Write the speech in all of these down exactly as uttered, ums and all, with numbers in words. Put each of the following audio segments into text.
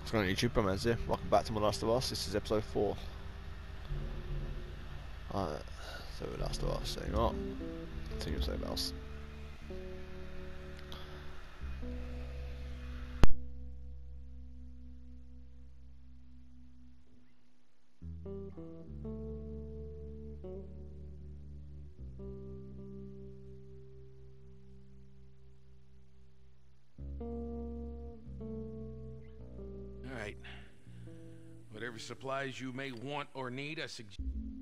What's going on YouTube? Bromance here. Welcome back to My Last of Us. This is episode four. Alright, so Last of Us. So you know what? Continue with something else. Alright. Whatever supplies you may want or need, I suggest.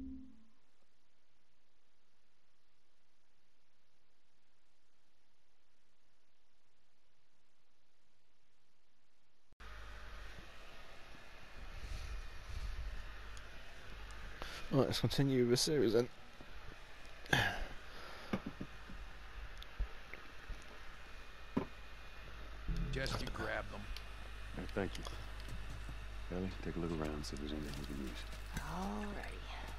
Alright, let's continue with the series then. Just you grab them. Right, thank you. Ellie, take a look around, see if there's anything we can use. Alrighty.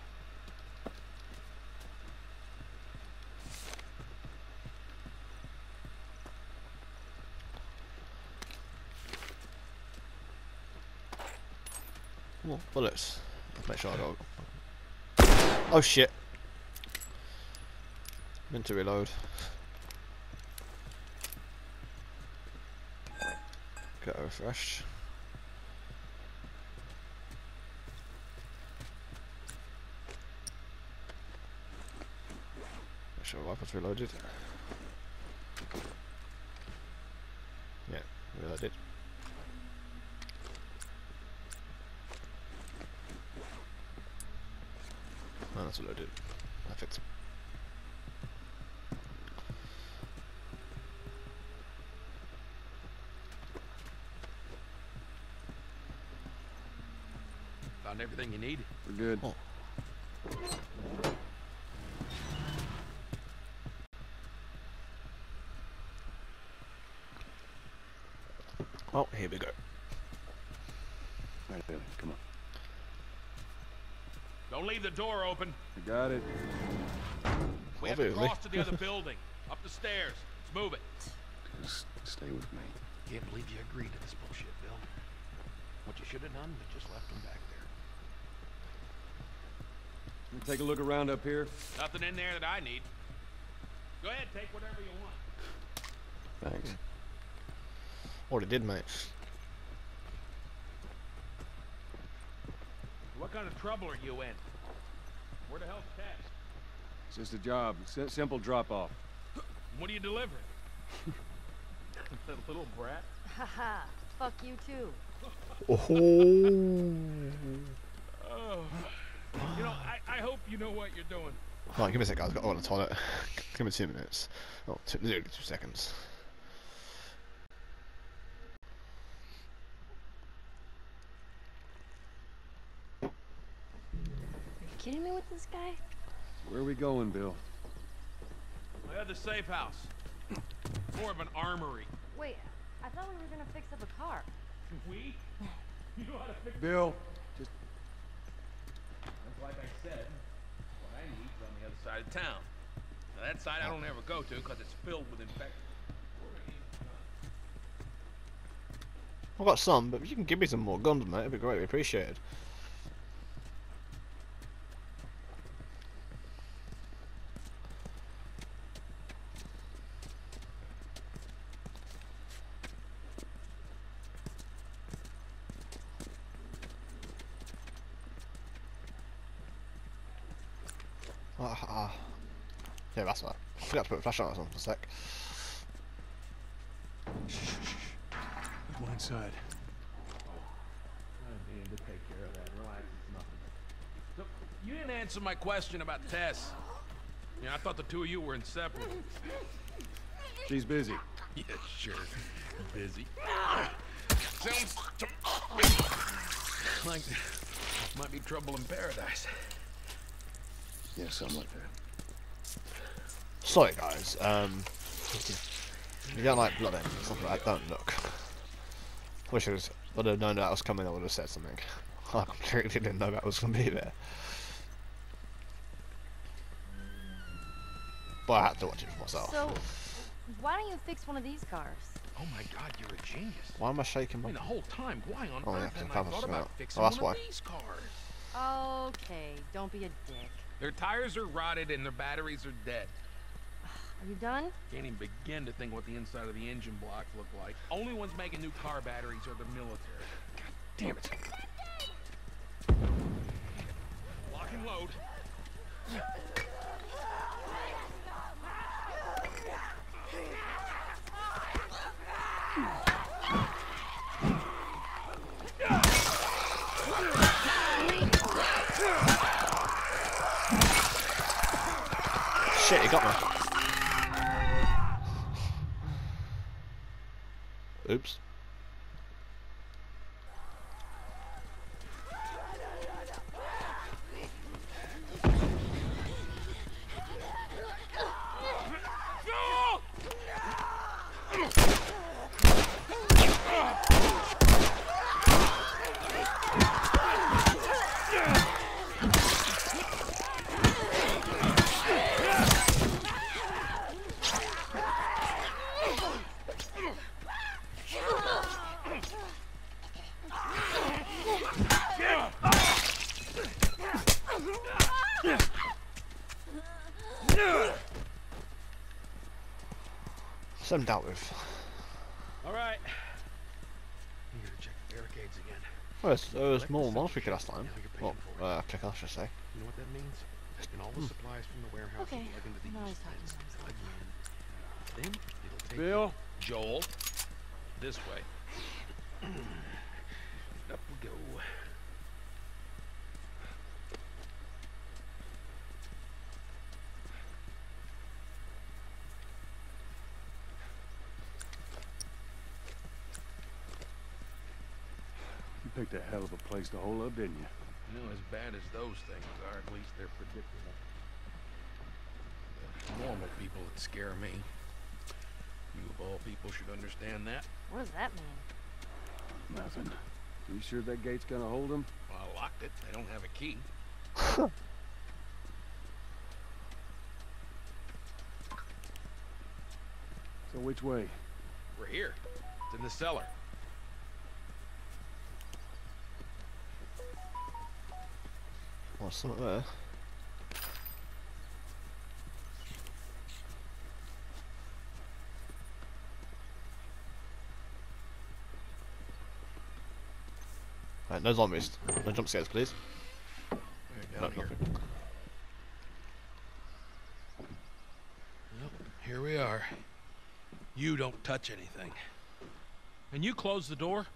More bullets. Let's make sure I don't. Oh shit! Meant to reload. Get refreshed. Make sure the rifle's reloaded. Yeah, reloaded. Oh, that's loaded. Perfect. Found everything you need? We're good. Oh. Oh, here we go. Right, Ellie, come on. Don't leave the door open. We got it. We have to Obviously. cross to the other building. Up the stairs. Let's move it. Just stay with me. Can't believe you agreed to this bullshit, Bill. What you should have done was just left them back there. You take a look around up here. Nothing in there that I need. Go ahead, take whatever you want. Thanks. Already did, mate. What kind of trouble are you in? Where the hell's Tess? It's just a job. S simple drop-off. What are you delivering? That little brat? Haha. Fuck you too. Oh. Oh. You know, I, I hope you know what you're doing. Right, give me a sec, guys. I've got to go on the toilet. Give me two minutes. Oh, two, literally two seconds. Are you kidding me with this guy? Where are we going, Bill? I had the safe house. More of an armory. Wait, I thought we were gonna fix up a car. We? You know how to fix. Bill, just... That's like I said. What I need is on the other side of town. Now that side I don't ever go to because it's filled with infected. I've got some, but if you can give me some more guns, mate, it'd be greatly appreciated. Ah, ah. Yeah, that's right. I forgot to put a flashlight on for a sec. there's one inside. I need to take care of that. Relax, it's nothing. So, you didn't answer my question about Tess. Yeah, I thought the two of you were inseparable. She's busy. Yeah, sure. Busy. Sounds to like there might be trouble in paradise. Yeah, something like that. Sorry, guys. Um, you don't like blood and stuff like that, don't look. Wish I was, would have known that was coming, I would have said something. I completely didn't know that was going to be there. But I had to watch it for myself. So, Why don't you fix one of these cars? Oh my God, you're a genius. Why am I shaking I my... mean, the whole time, why on Oh, yeah, earth 'cause hadn't the I cover's thought still about out. fixing Oh, that's one why. of these cars? Okay, don't be a dick. Their tires are rotted and their batteries are dead. Are you done? Can't even begin to think what the inside of the engine blocks look like. Only ones making new car batteries are the military. God damn it. Lock and load. Shit, he got me. Oops. Something dealt with. All right. You gotta check the barricades again. Well, there's, there was more monster we last time. Now you're Well, paying for it. uh, click on, I should say. You know what that means? Taking all the supplies from the warehouse Okay, and plugging into I'm the always east talking fence to myself. again. Then it'll take Bill? Joel, this way. Up we go. You picked a hell of a place to hole up, didn't you? You know, as bad as those things are, at least they're predictable. The normal people that scare me. You of all people should understand that. What does that mean? Nothing. You sure that gate's gonna hold them? Well, I locked it. They don't have a key. So which way? We're here. It's in the cellar. What's something there? Right, no zombies. No jump scares, please. Right No, down here. nothing. Well, here we are. You don't touch anything. And you close the door?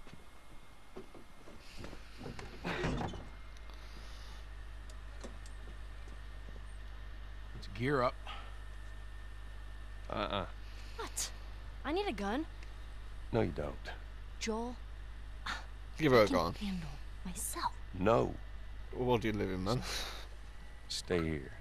Let's gear up. Uh-uh. What? I need a gun. No, you don't. Joel, Give her I a can gun. handle myself. No. What do you live in, man? Stay here.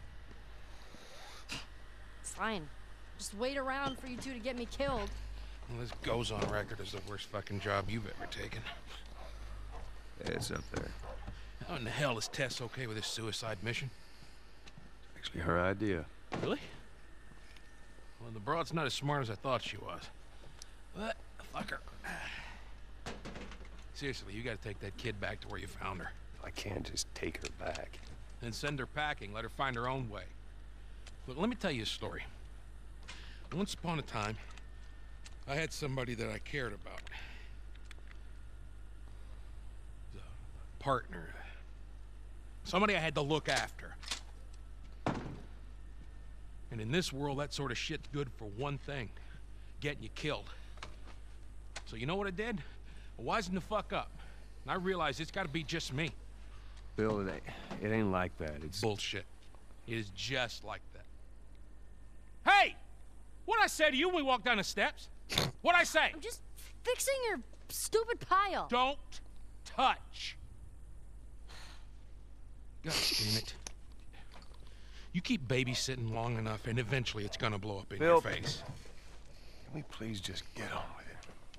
Fine. Just wait around for you two to get me killed. Well, this goes on record as the worst fucking job you've ever taken. It's up there. How in the hell is Tess okay with this suicide mission? Actually, her idea. Really? Well, the broad's not as smart as I thought she was. But, fuck her. Seriously, you gotta take that kid back to where you found her. I can't just take her back. Then send her packing, let her find her own way. Look, let me tell you a story. Once upon a time, I had somebody that I cared about. A partner. Somebody I had to look after. And in this world, that sort of shit's good for one thing. Getting you killed. So you know what I did? I wisened the fuck up. And I realized it's gotta be just me. Bill, it ain't, it ain't like that. It's... Bullshit. It is just like that. Hey! What'd I say to you when we walked down the steps? What'd I say? I'm just fixing your stupid pile. Don't touch. God damn it. You keep babysitting long enough and eventually it's gonna blow up in Bill, your face. Can we please just get on with it?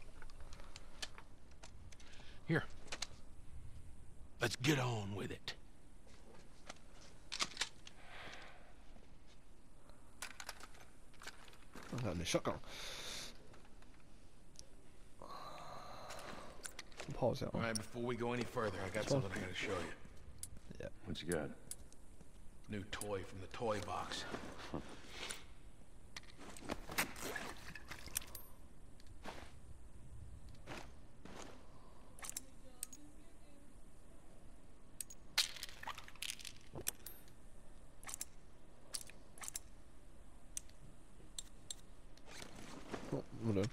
Here. Let's get on with it. I got a new shotgun. Pause it on. Alright, before we go any further, I got something I gotta show you. Yeah. What you got? New toy from the toy box. Oh, well done.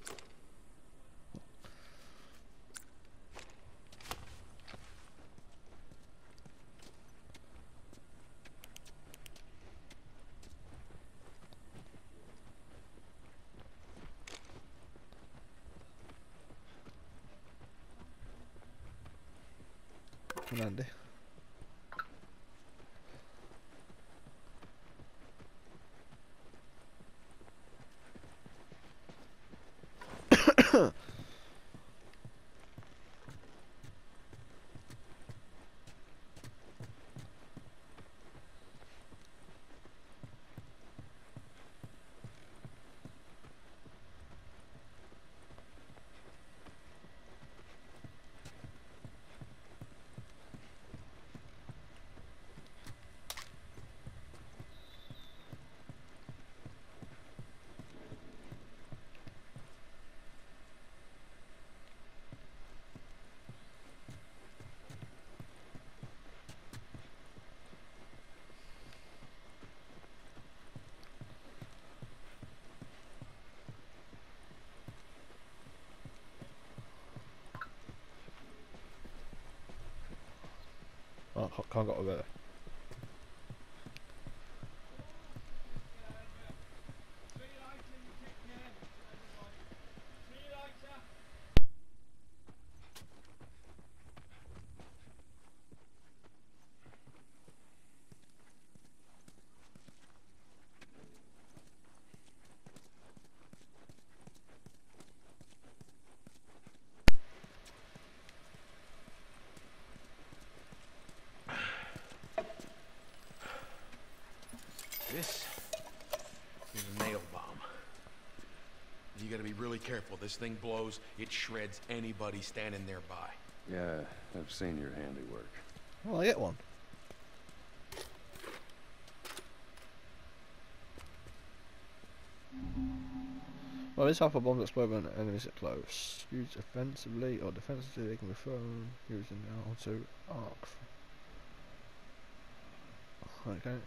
Well, Andy. Oh, I can't get over there. This is a nail bomb. You gotta be really careful. This thing blows, it shreds anybody standing nearby. Yeah, I've seen your handiwork. Well, I get one. Well, this alpha bombs explode when enemies are close. Used offensively or defensively, they can be thrown using now to arc. Okay.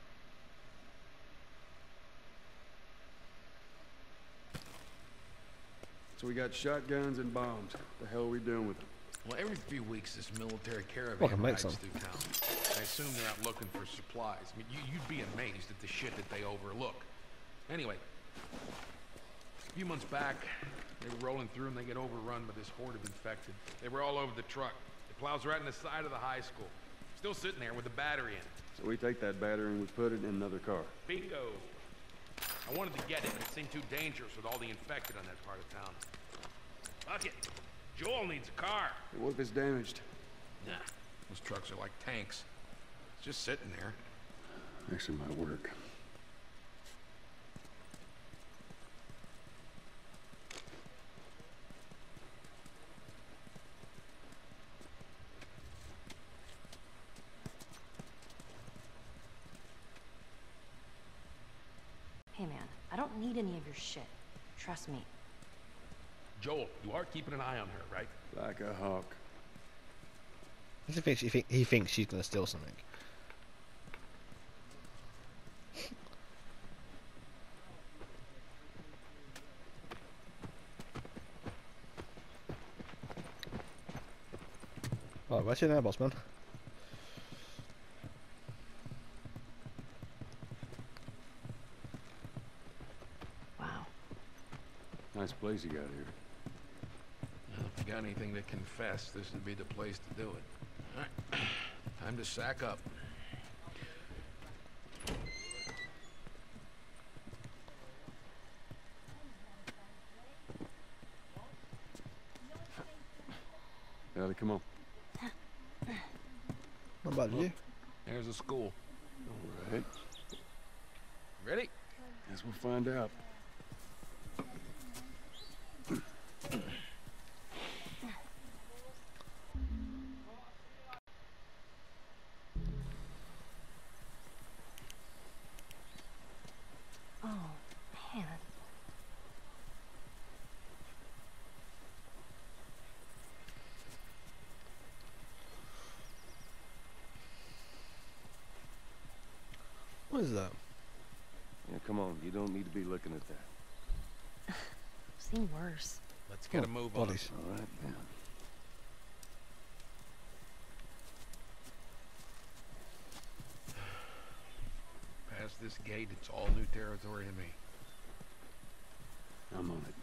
So we got shotguns and bombs. What the hell are we doing with them? Well, every few weeks this military Well, I caravan can make rides some. through town. I assume they're out looking for supplies. I mean, you, you'd be amazed at the shit that they overlook. Anyway, a few months back, they were rolling through and they get overrun by this horde of infected. They were all over the truck. It plows right in the side of the high school. Still sitting there with the battery in it. So we take that battery and we put it in another car. Bingo. I wanted to get it, but it seemed too dangerous with all the infected on that part of town. Fuck it. Joel needs a car. Hey, what if it's damaged? Nah, those trucks are like tanks. It's just sitting there. Actually might work. Hey man, I don't need any of your shit. Trust me. Joel, you are keeping an eye on her, right? Like a hawk. He thinks he, think, he thinks she's gonna steal something. Right, where's your now, boss man? Wow. Nice place you got here. Well, if you got anything to confess, this would be the place to do it. All right. Time to sack up. Ellie, come on. Not bad, you? There's a school. All right. Ready? Guess we'll find out. is that? Yeah, come on. You don't need to be looking at that. I've seen worse. Let's get Oh, a move on. bodies. All right, yeah. Past this gate, it's all new territory to me. I'm on it.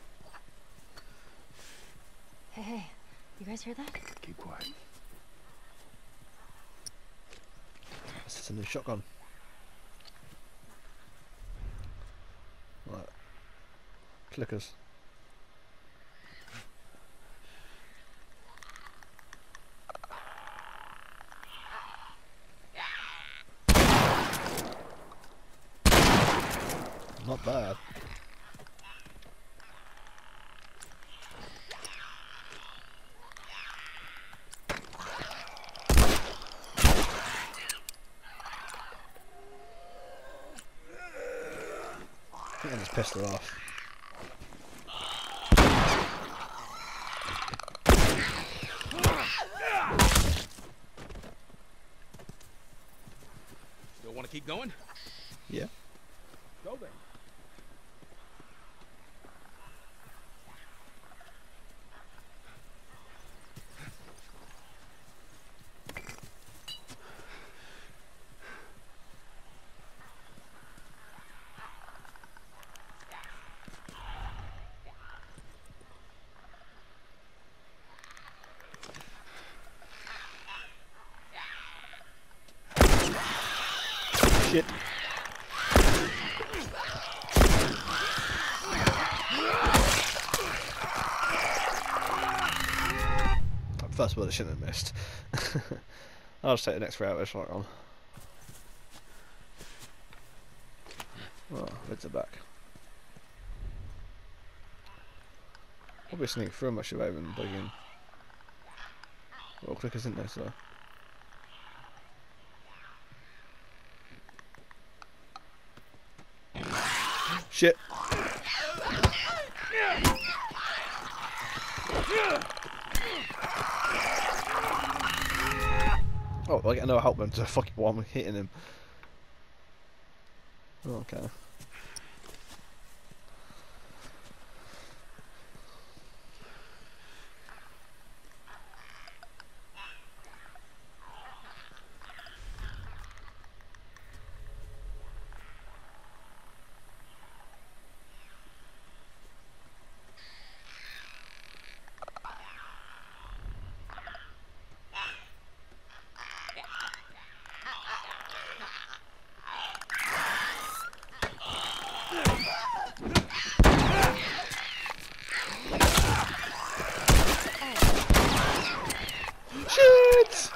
Hey, hey, you guys heard that? Keep quiet. This is a new shotgun. Right. Clickers. Not bad. I think I just pissed her off. Still want to keep going? Yeah. Go then. Shit. First of all, I shouldn't have missed. I'll just take the next route, it's right on. Oh, lids are back. Probably sneak through much of even begin. Well, clickers, isn't there, so. Shit. Oh, I get no help them to fucking while I'm hitting him. Okay. Shit!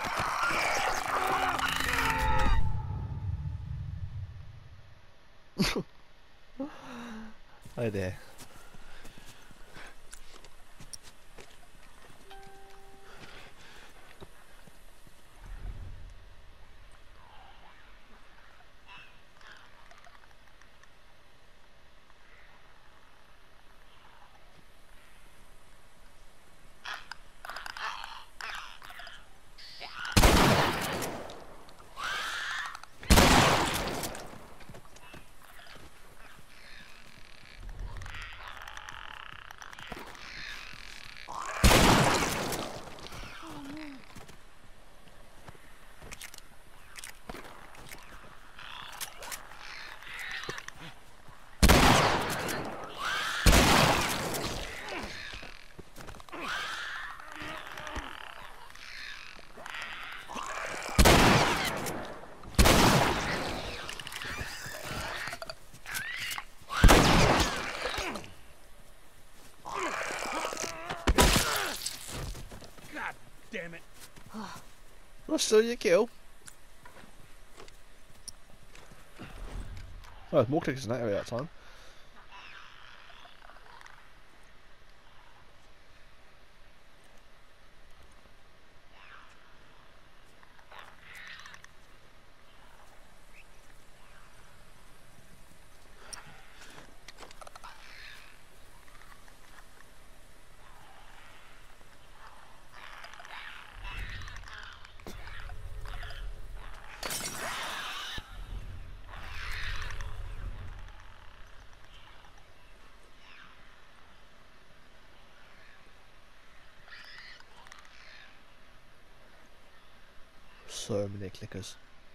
Oh dear. Damn it. Well, still your kill. Oh, there's more clickers in that area that time. So many clickers.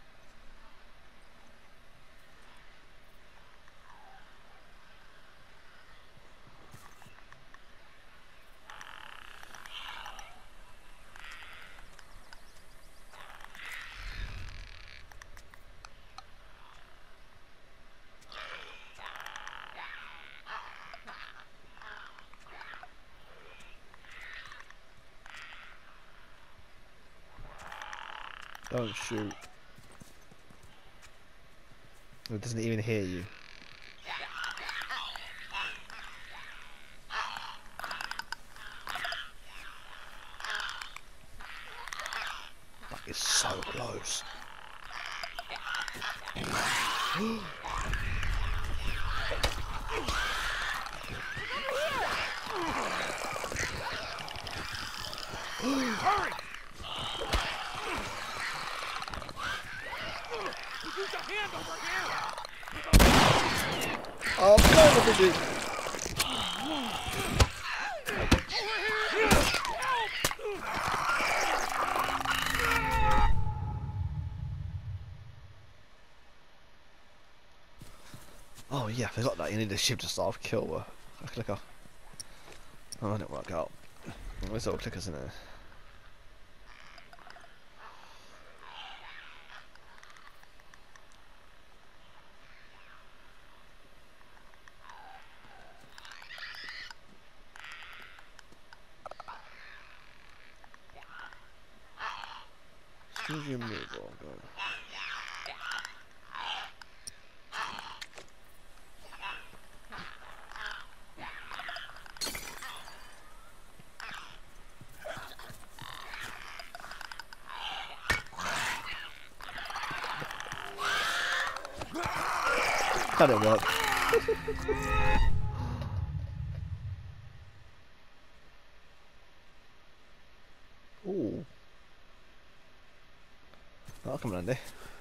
Don't shoot. It doesn't even hear you. That is so close. Hurry! Use a hand over here! Oh, God, what did you? Oh yeah, I forgot that you need a shift to start kill a clicker. Oh, I didn't work out. There's little clickers in there. As soon as you move, I'll go. That didn't work. Ooh. That'll come in handy.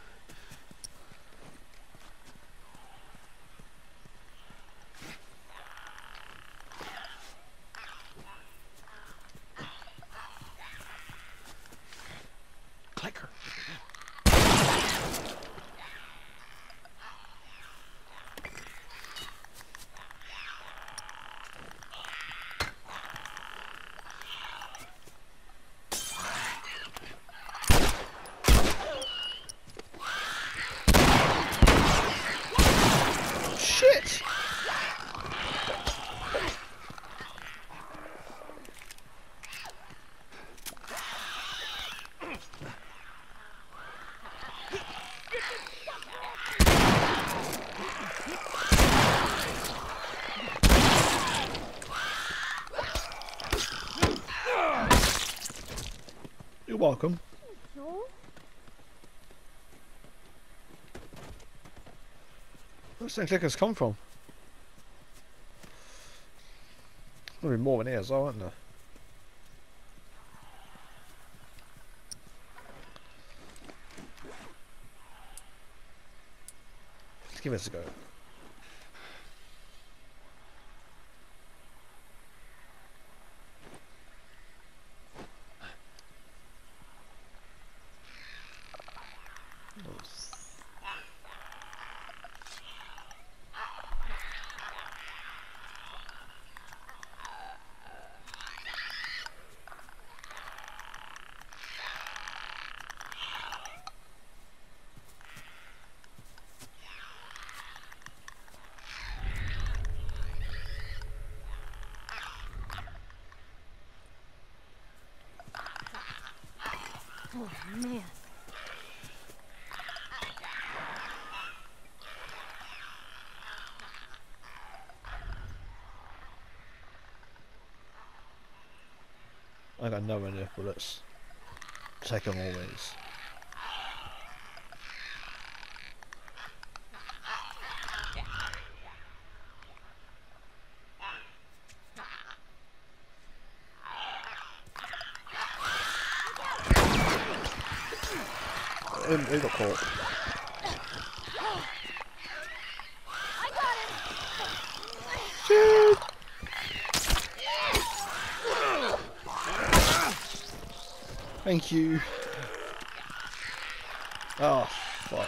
Clicker. Shit! You're welcome. Where's the clickers come from? There'll be more in here as well, aren't there? Let's give this a go. Oh, man. I got no enough bullets. Take them always. He, he got caught. I got him! Shoot! Thank you. Oh, fuck.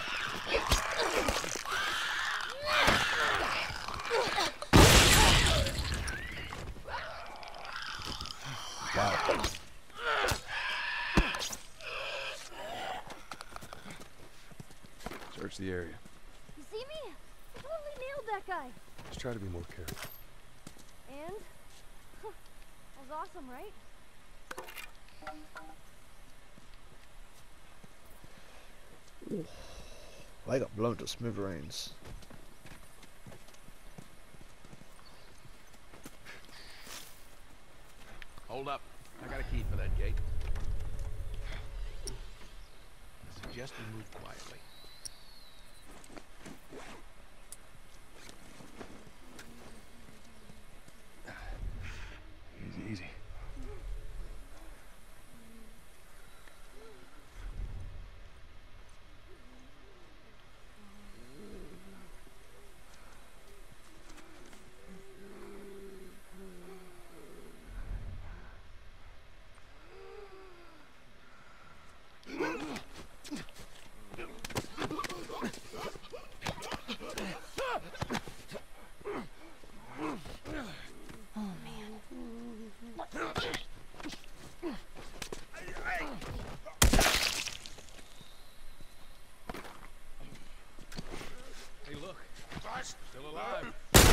Wow. Search the area. You see me? I totally nailed that guy. Just try to be more careful. And? Huh, that was awesome, right? They got blown to smithereens. Hold up. I got a key for that gate. I suggest we move quietly. Easy, easy. Oh man. Hey, look. Still alive.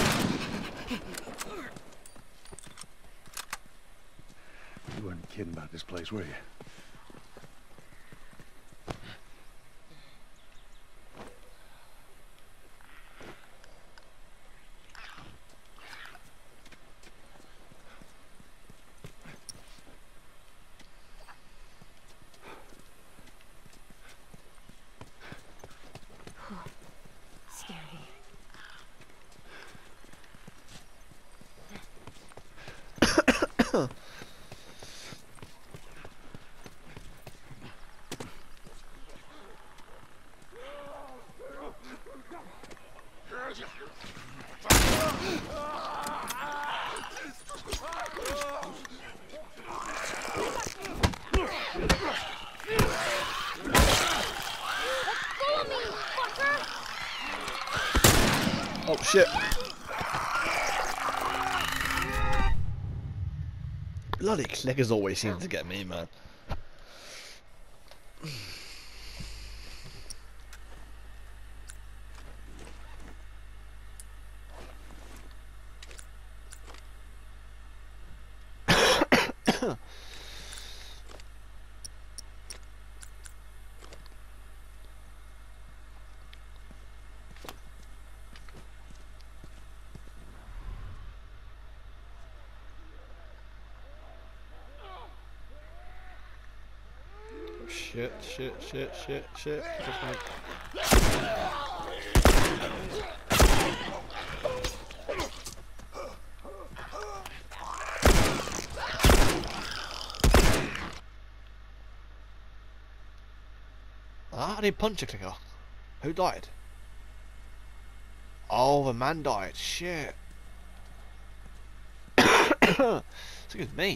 You weren't kidding about this place, were you? Scary. Oh shit. Bloody clickers always seem to get me, man. Shit, shit, shit, shit, shit. Just gonna... Ah, I didn't punch a clicker. Who died? Oh, the man died. Shit. Excuse me.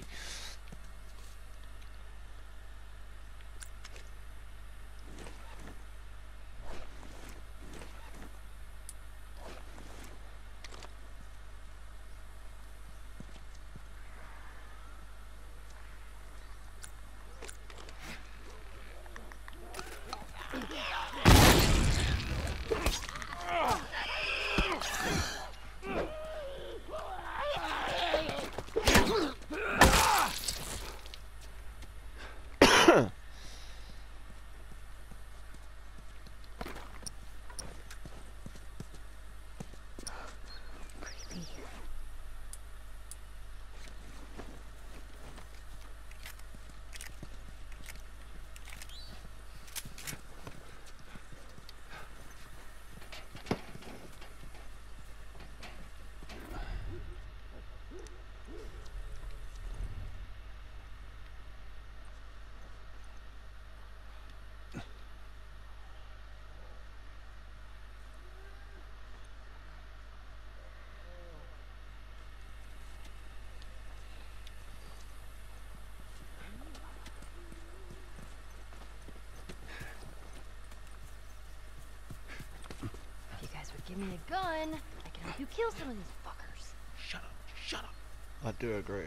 give me a gun, I can help you kill some of these fuckers. Shut up. Shut up. I do agree.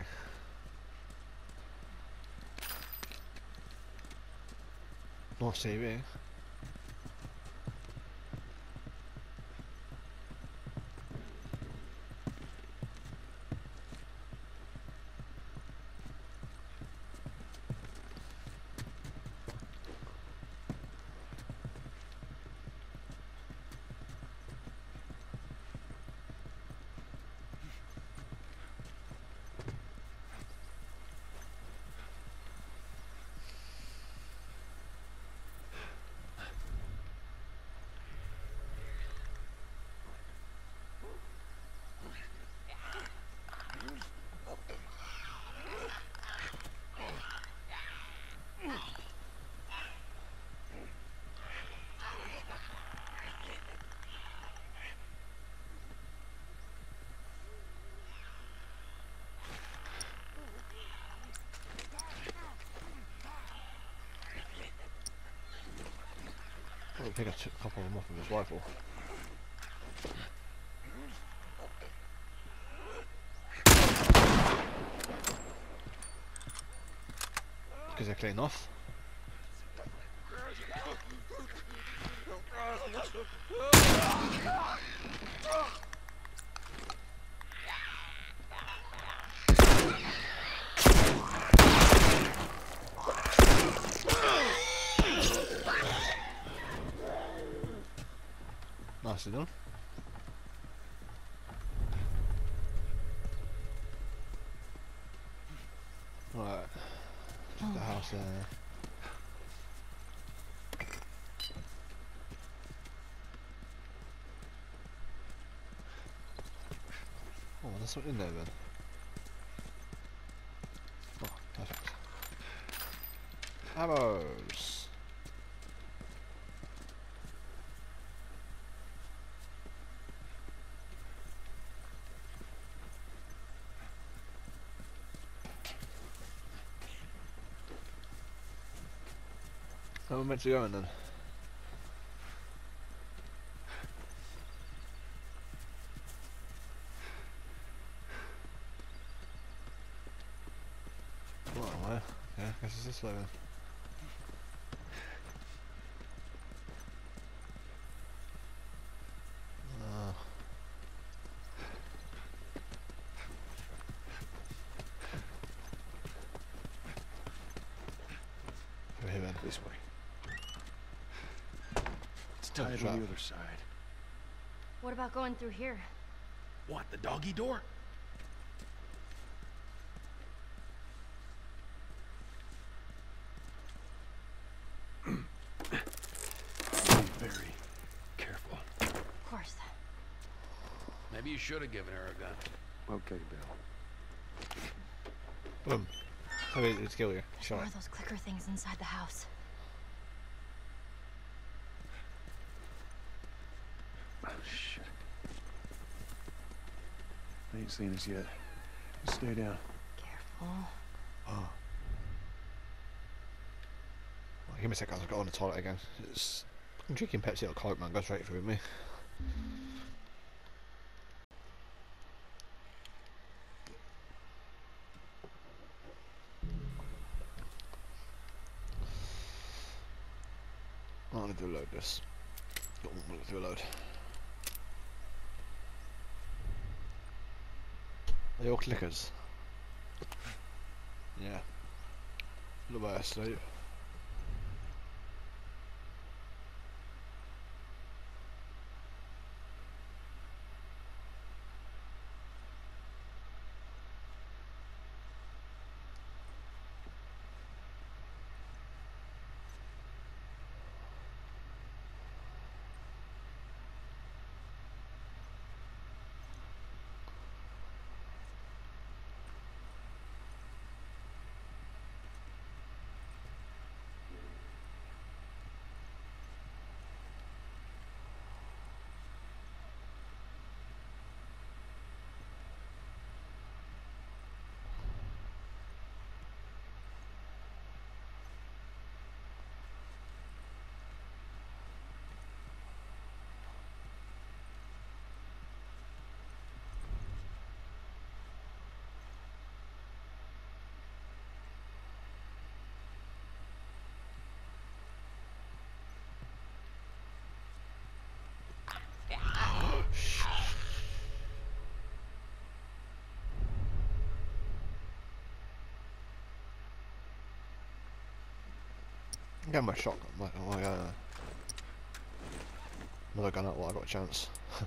Nice T V. I think I took a couple of them off of his rifle. Because they're clean off. Nicely done. Right, just the house there. Oh, there's something in there then. Oh, perfect. Arrows. Where are we meant to go in then? Right, well, yeah, I guess it's this way then. Ah. Over here then. This way. It's Oh, tied trap. on the other side. What about going through here? What, the doggy door? Be very careful. Of course. Maybe you should have given her a gun. Okay, Bill. Boom. I mean, it's kill you. Shut More up. of those clicker things inside the house. Oh, shit. They ain't seen us yet. Just stay down. Careful. Oh. Well, give me a second, I've got on the toilet again. It's... I'm drinking Pepsi or Coke, man. Go straight through me. I'm gonna do a load this. Got one minute to do a load. Are they all clickers? Yeah. Look at that state. Get my shotgun, my, my uh, another gun out while I got a chance.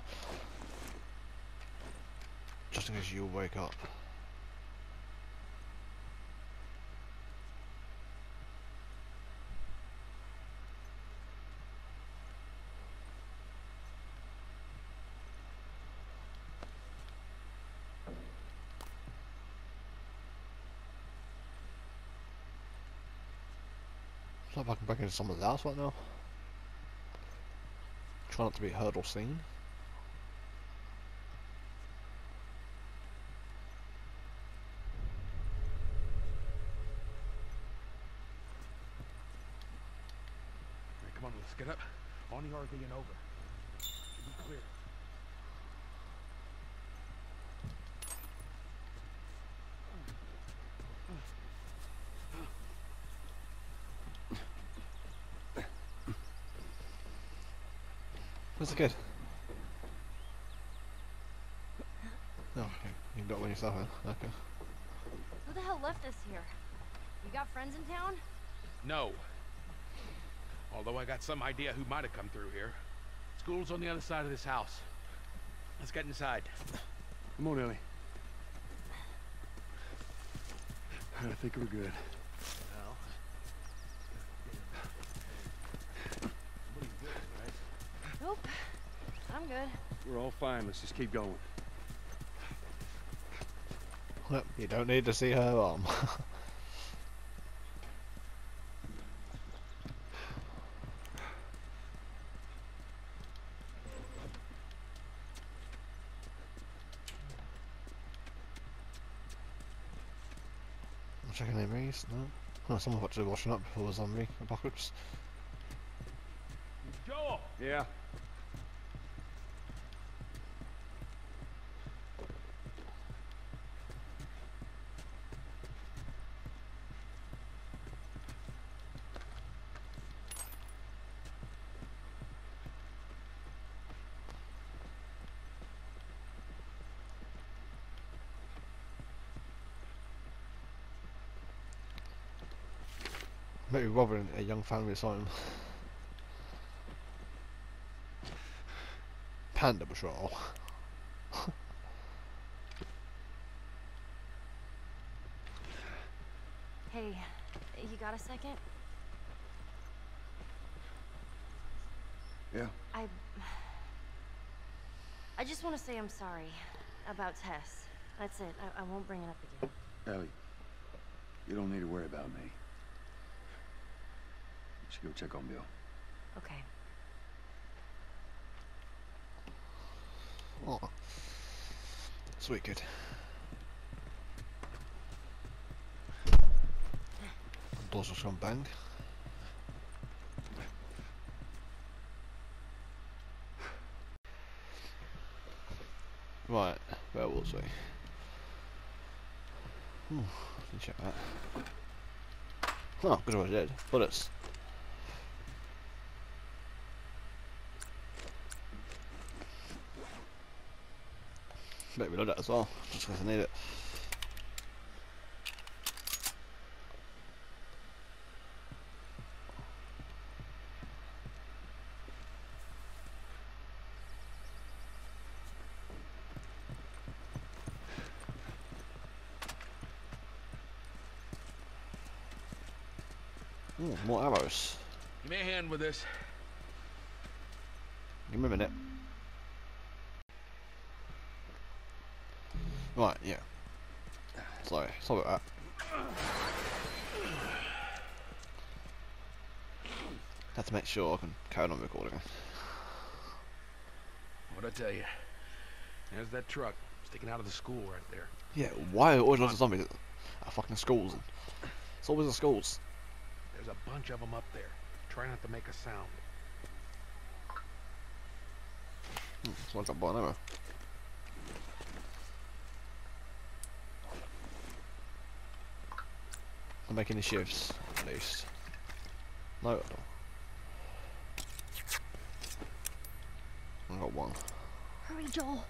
Just in case you wake up. I don't know if I can break into someone's house right now. Try not to be heard or seen. Alright, come on, let's get up. On the R V and over. Should be clear. Where's the kid? No, oh, you got one yourself, huh? Okay. Who the hell left us here? You got friends in town? No. Although I got some idea who might have come through here. School's on the other side of this house. Let's get inside. Come on, Ellie. I think we're good. Well. Nope. I'm good. We're all fine. Let's just keep going. Well, you don't need to see her arm. I'm checking the enemies. No. Oh, someone got to do washing up before the zombie apocalypse. Joel! Yeah. Maybe robbing a young family asylum. Panda Patrol. Hey, you got a second? Yeah. I... I just want to say I'm sorry about Tess. That's it. I, I won't bring it up again. Ellie, you don't need to worry about me. You should go check on Bill. Okay. Oh. Sweet kid. Doors just gone bang. Right, where was we? Hmm, let me check that. Oh, good I did. Bullets. Better reload that as well, just because I need it. Ooh, more arrows. Give me a hand with this. Give me a minute. Right, yeah. Sorry, sorry about that. Have to make sure I can carry on recording. What'd I tell you? There's that truck sticking out of the school right there. Yeah, why are always lots of zombies at fucking schools? It's always the schools. There's a bunch of them up there. Try not to make a sound. Hmm, someone's got an arrow. I'm making the shifts, at least. No. I got one. Hurry, Joel.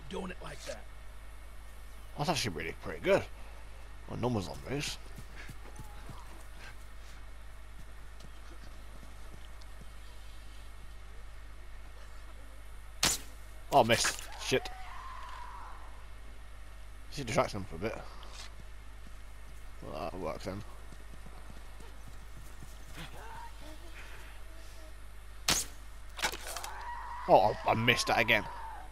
doing it like that. That's actually really pretty good. Well, normal zombies. Oh, missed. Shit. Should distract them for a bit. Well, that'll work then. Oh, I missed that again.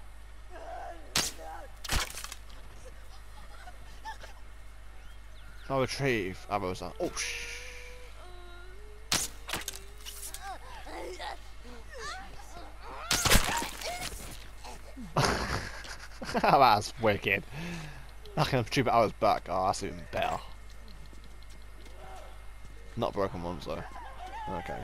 I'll retrieve arrows. Oh, shh. That's wicked. I can retrieve arrows back. Oh, that's even better. Not broken ones though. Okay.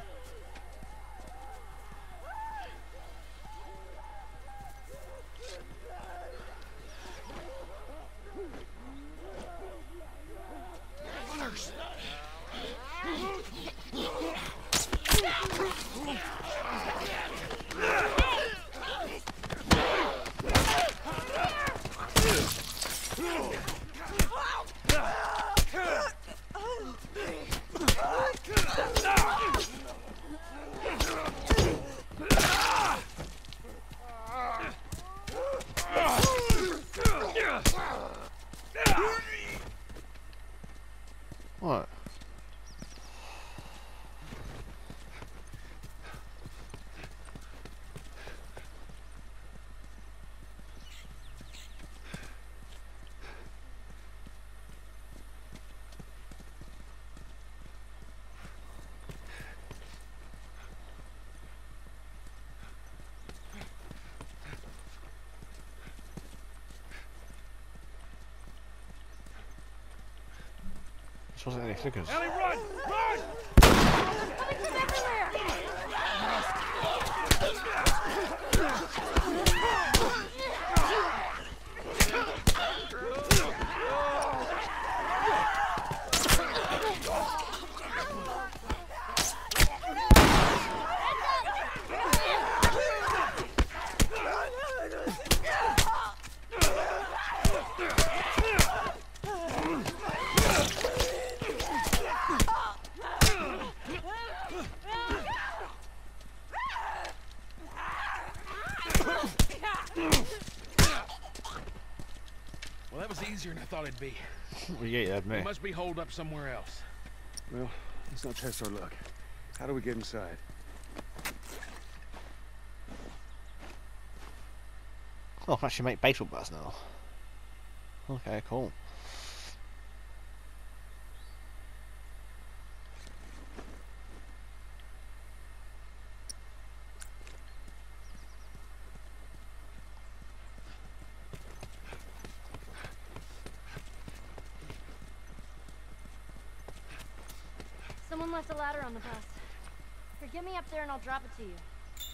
What? This wasn't any flickers. Ellie, run! Run! Well, that was easier than I thought it'd be. Well, yeah, you had me. He must be holed up somewhere else. Well, let's not test our luck. How do we get inside? Oh, I can actually make baseball bats now. Okay, cool. Someone left a ladder on the bus. Here, get me up there and I'll drop it to you.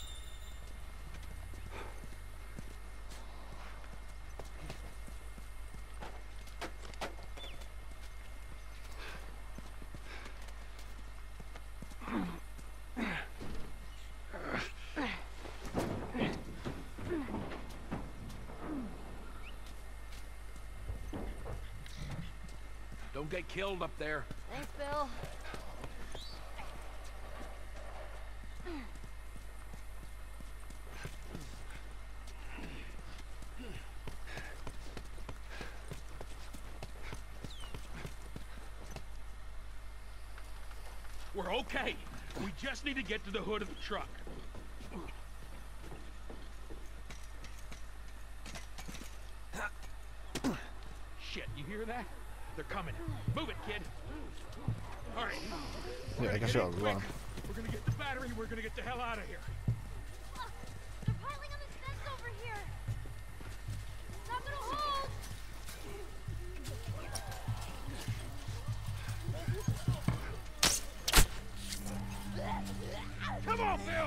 Don't get killed up there. Thanks, Bill. We're okay. We just need to get to the hood of the truck. Shit, you hear that? They're coming. Move it, kid. All right. Yeah, I guess Get I'll in run. quick. We're gonna get the battery. We're gonna get the hell out of here. They're piling on this fence over here. It's not gonna hold. Come on, Bill.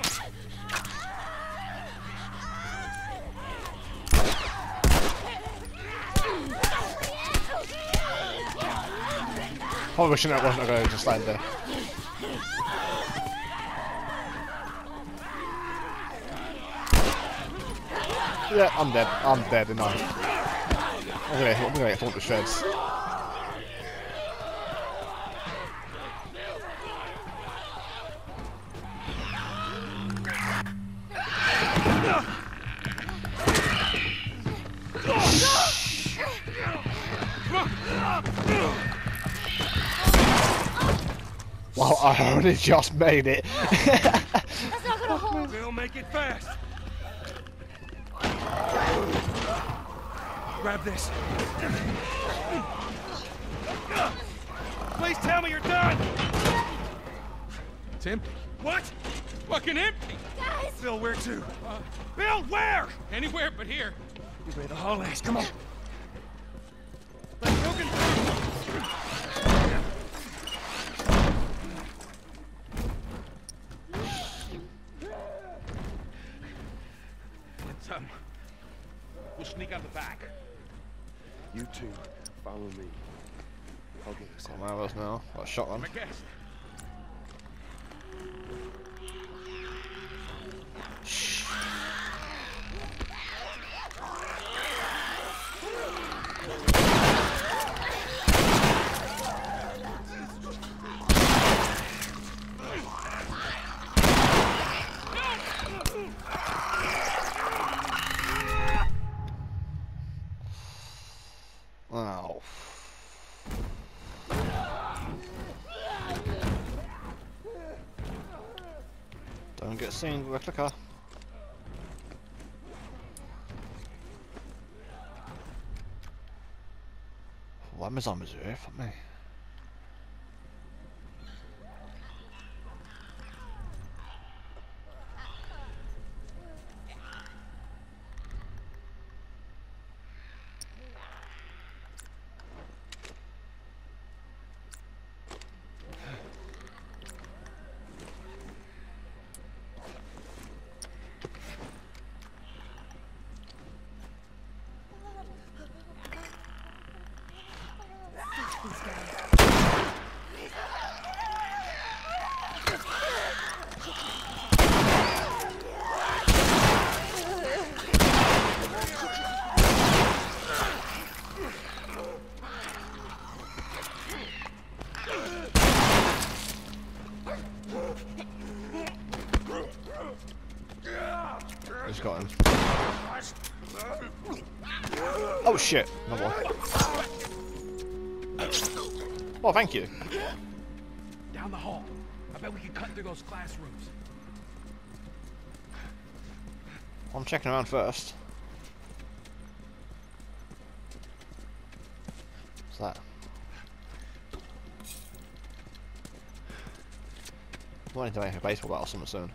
Probably wishing that wasn't going to just land there. Yeah, I'm dead. I'm dead, and I'm. I'm gonna, I'm gonna get torn to shreds. Wow, I only just made it. That's not gonna hold. We'll make it fast. Grab this. Please tell me you're done. It's empty. What? Fucking empty. Guys! Bill, where to? Uh, Bill, where? Anywhere but here. You ready to haul ass? Come on. Let's go get through. Let's um. We'll sneak out the back. You two, follow me. I'll get us Come out. out of us now. Got a shotgun. My guest. Oh. Don't get seen with a clicker. What Amazon is here for me? Just got him. Oh shit! Another one. Oh, thank you. Down the hall. I bet we can cut through those classrooms. I'm checking around first. What's that? I need to make a baseball bat or something soon.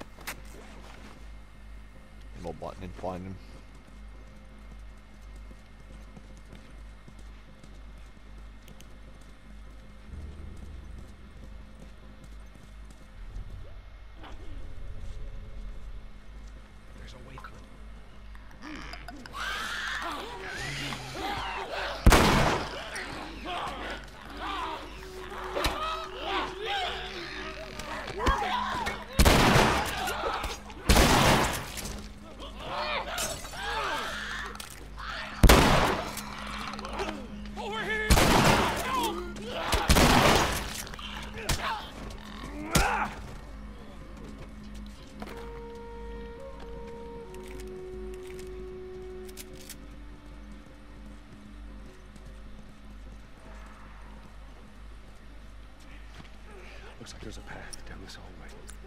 More lightning behind him. There's a way through. Looks like there's a path down this hallway.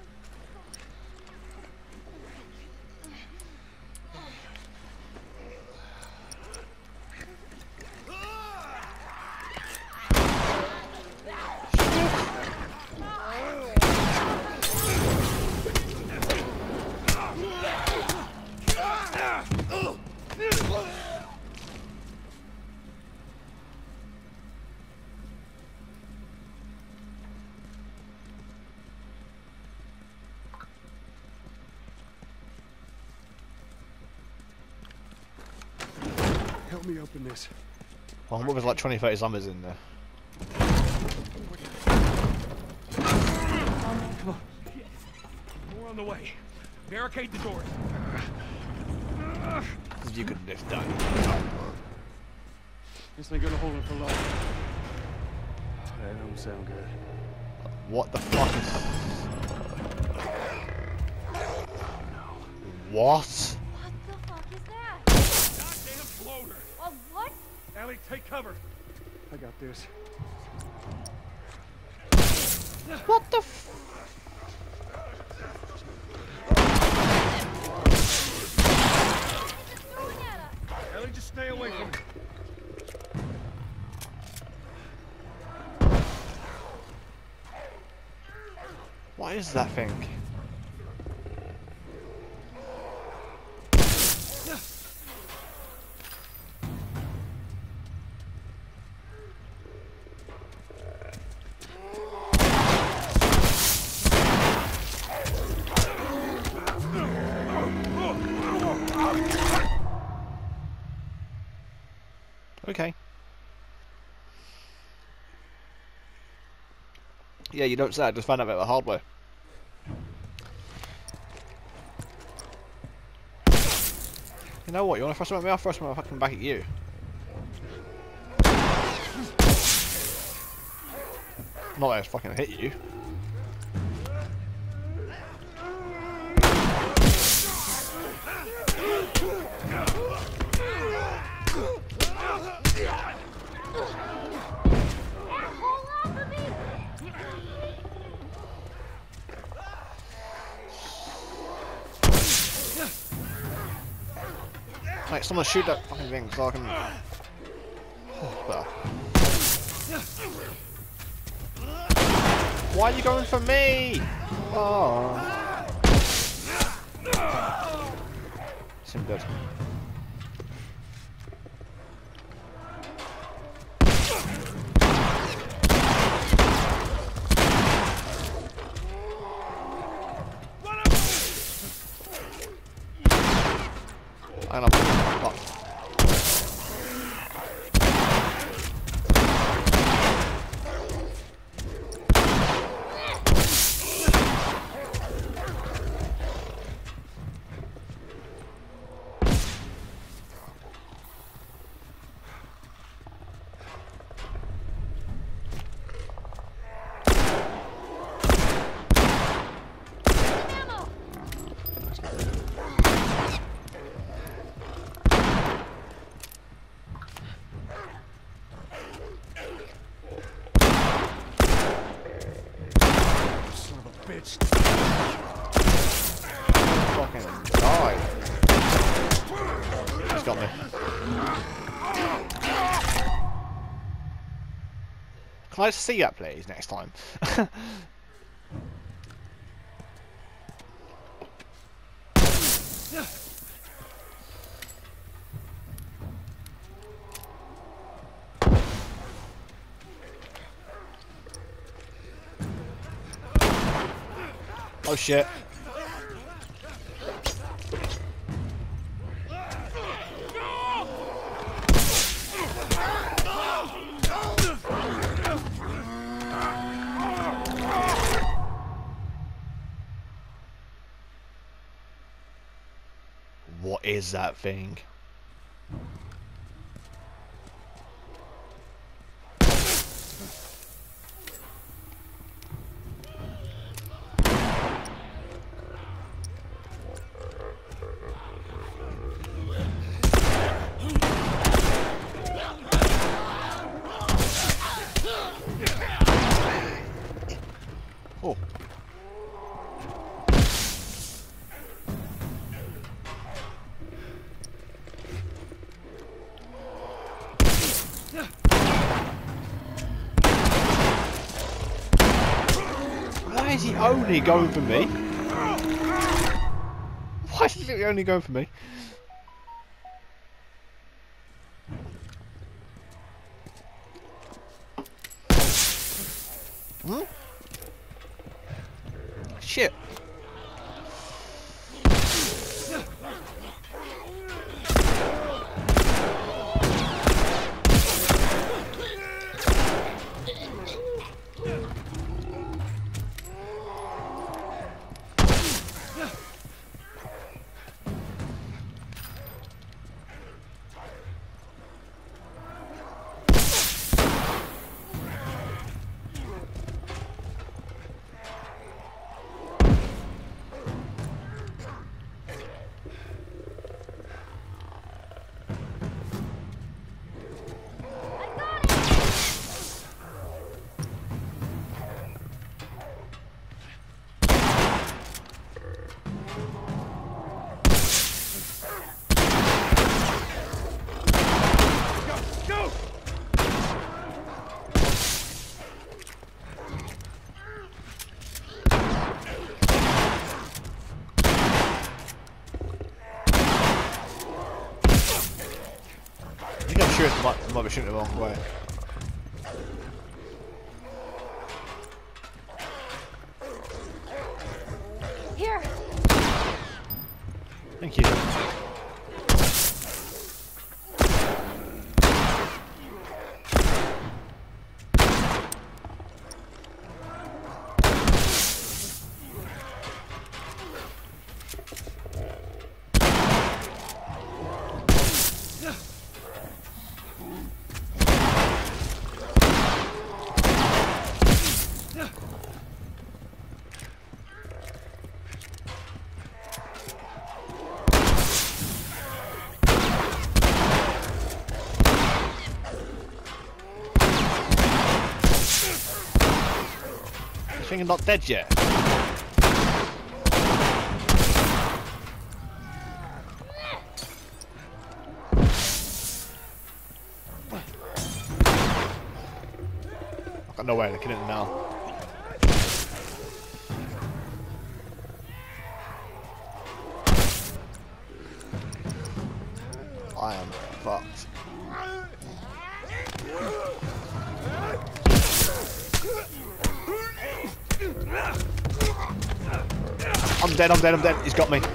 Help me open this. Well, what was like twenty, thirty zombies in there? More on the way. Barricade the doors. You could lift that. Guess they're gonna hold him for long. That don't sound good. What the fuck is... What? What the fuck is that? Goddamn floater! Oh, what? Ellie, take cover. I got this. What the f... He's throwing at us. Ellie, just stay away from me. What is that thing? Okay. Yeah, you don't say. I just found out about the hardware. You know what? You want to thrust them at me? I'll thrust them fucking back at you. Not that it's fucking hit you. Hold on for me. Like, someone shoot that fucking thing so I can... Oh, well. Why are you going for me? Oh. Seemed good. I know. Fuck. Ammo. Son of a bitch. Fucking die. He's got me. Can I see that, please, next time? Oh shit. What is that thing? Oh. Why is he only going for me? Why is he only going for me? Hmm? Shit. might, I might be shooting the wrong way. Here. Thank you. I think I'm not dead yet. I've got no way to kill it now. I am fucked. I'm dead, I'm dead, I'm dead. He's got me.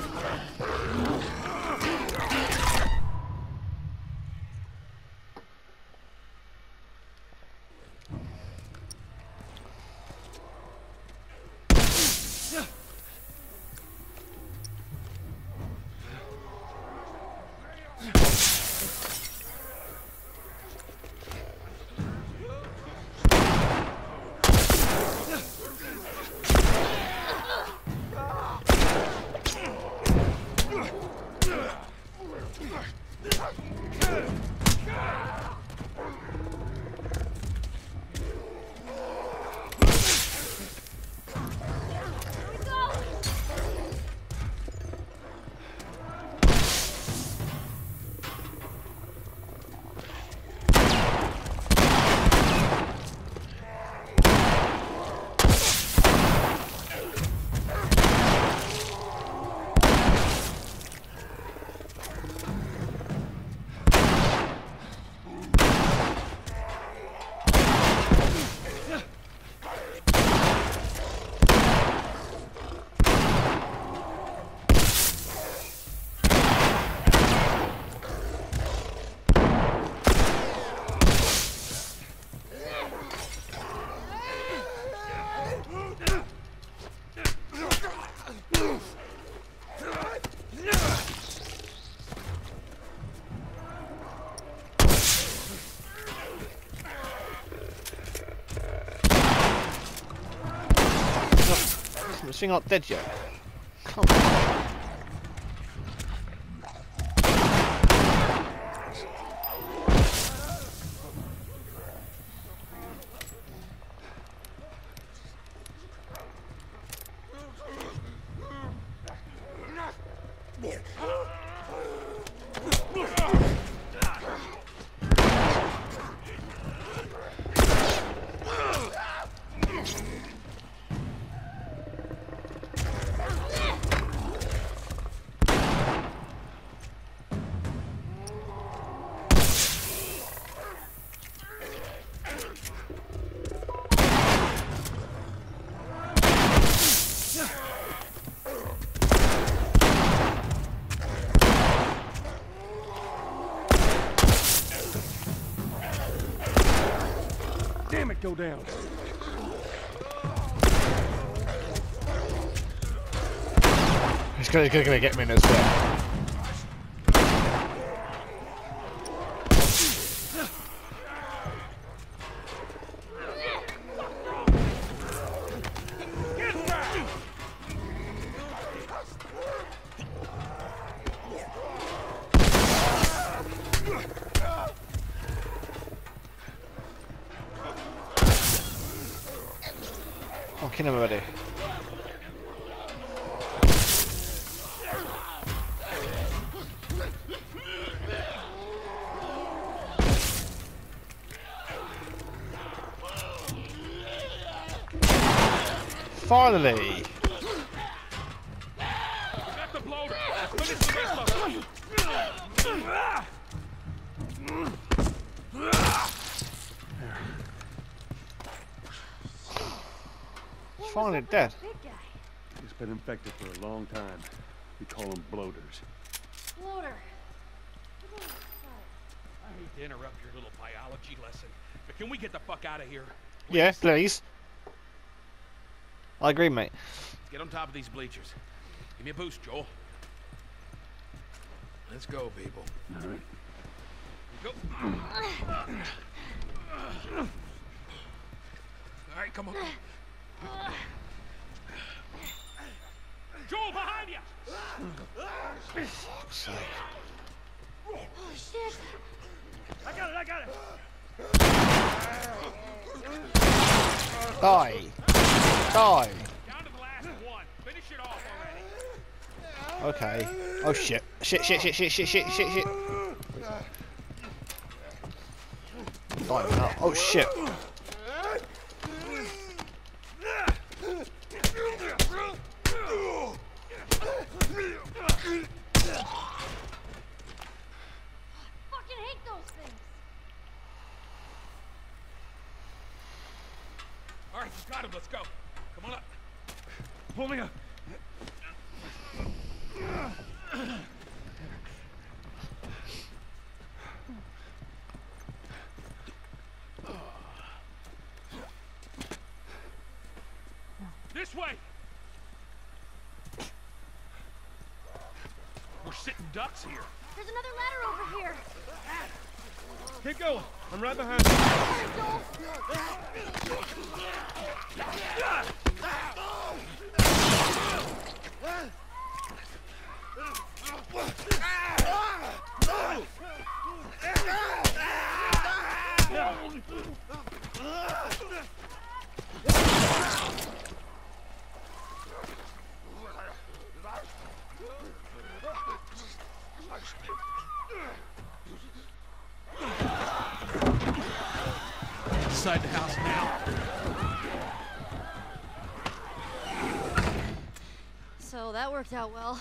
This thing not dead yet. Come on. Damn it, go down. He's gonna, he's gonna get me in this way. Oh, kill him already. Finally! Got the bloater. Look at the finally dead. Big guy. He's been infected for a long time. We call them bloaters. Floater. I hate to interrupt your little biology lesson, but can we get the fuck out of here? Yeah, please. I agree, mate. Let's get on top of these bleachers. Give me a boost, Joel. Let's go, people. All right. Go. All right, come on. Joel, behind you! Fuck's sake. Oh shit. I got it, I got it. Die. Die. Down to the last one. Finish it off already. Okay. Oh shit. Shit, shit, shit, shit, shit, shit, shit, shit. Die now. Oh shit. Fucking hate those things. All right, you got him. Let's go. Come on up. Pull me up. This way. We're sitting ducks here. There's another ladder over here. Keep going. I'm right behind you. Inside the house now. So that worked out well.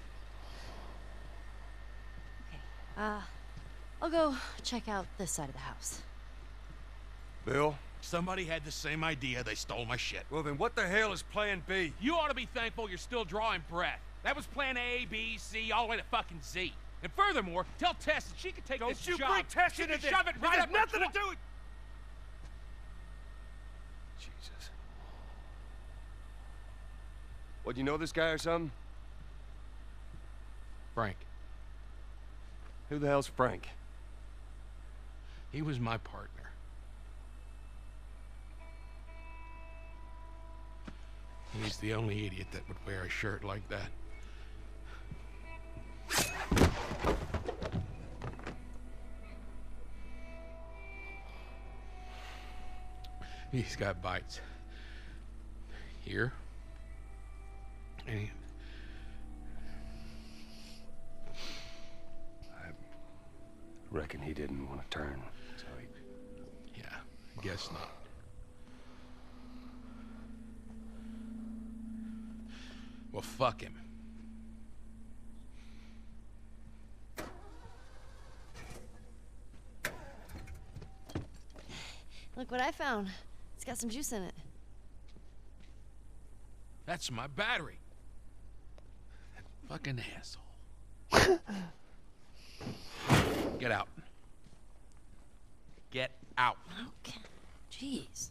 Okay, uh, I'll go check out this side of the house. Bill? Somebody had the same idea. They stole my shit. Well, then what the hell is Plan B? You ought to be thankful you're still drawing breath. That was Plan A, B, C, all the way to fucking Z. And furthermore, tell Tess that she can take Don't this you job. bring Tess she into can this. shove it This right has up her nothing to twa- do with... Jesus. What, do you know this guy or something? Frank. Who the hell's Frank? He was my partner. He's the only idiot that would wear a shirt like that. He's got bites. Here. And he... I reckon he didn't want to turn, so he... Yeah, guess not. Well, fuck him. Look what I found. It's got some juice in it. That's my battery. That fucking asshole. Get out. Get out. Okay. Jeez.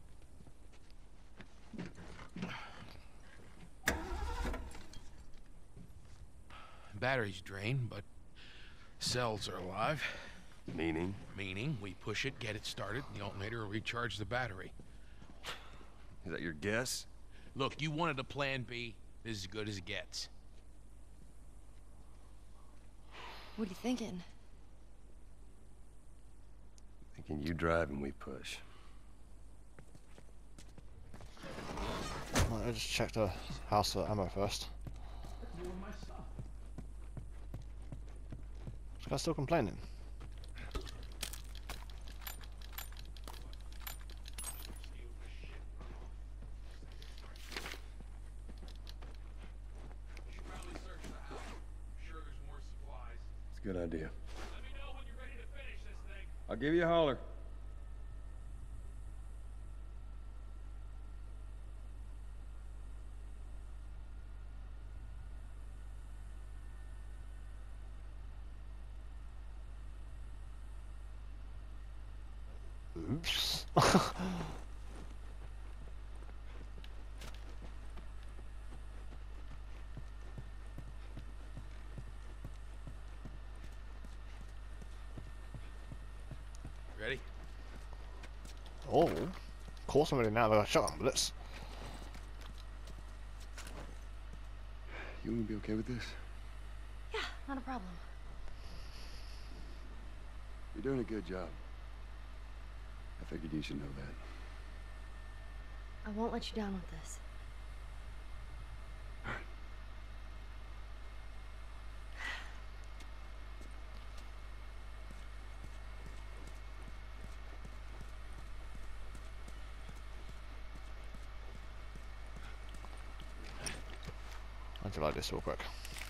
Battery's drained, but cells are alive. Meaning? Meaning, we push it, get it started, and the alternator will recharge the battery. Is that your guess? Look, you wanted a plan B. This is as good as it gets. What are you thinking? Thinking you drive and we push. Right, I'll just check the house for ammo first. This guy's still complaining. It's a good idea. Let me know when you're ready to finish this thing. I'll give you a holler. Oops. Ready? Oh, of course I'm ready now. I got shotgun bullets. You gonna be okay with this? Yeah, not a problem. You're doing a good job. I figured you should know that. I won't let you down with this. I do like this real quick.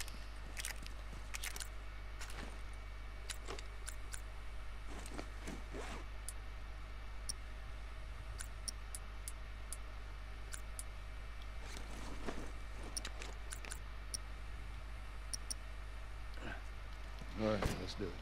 All right, let's do it.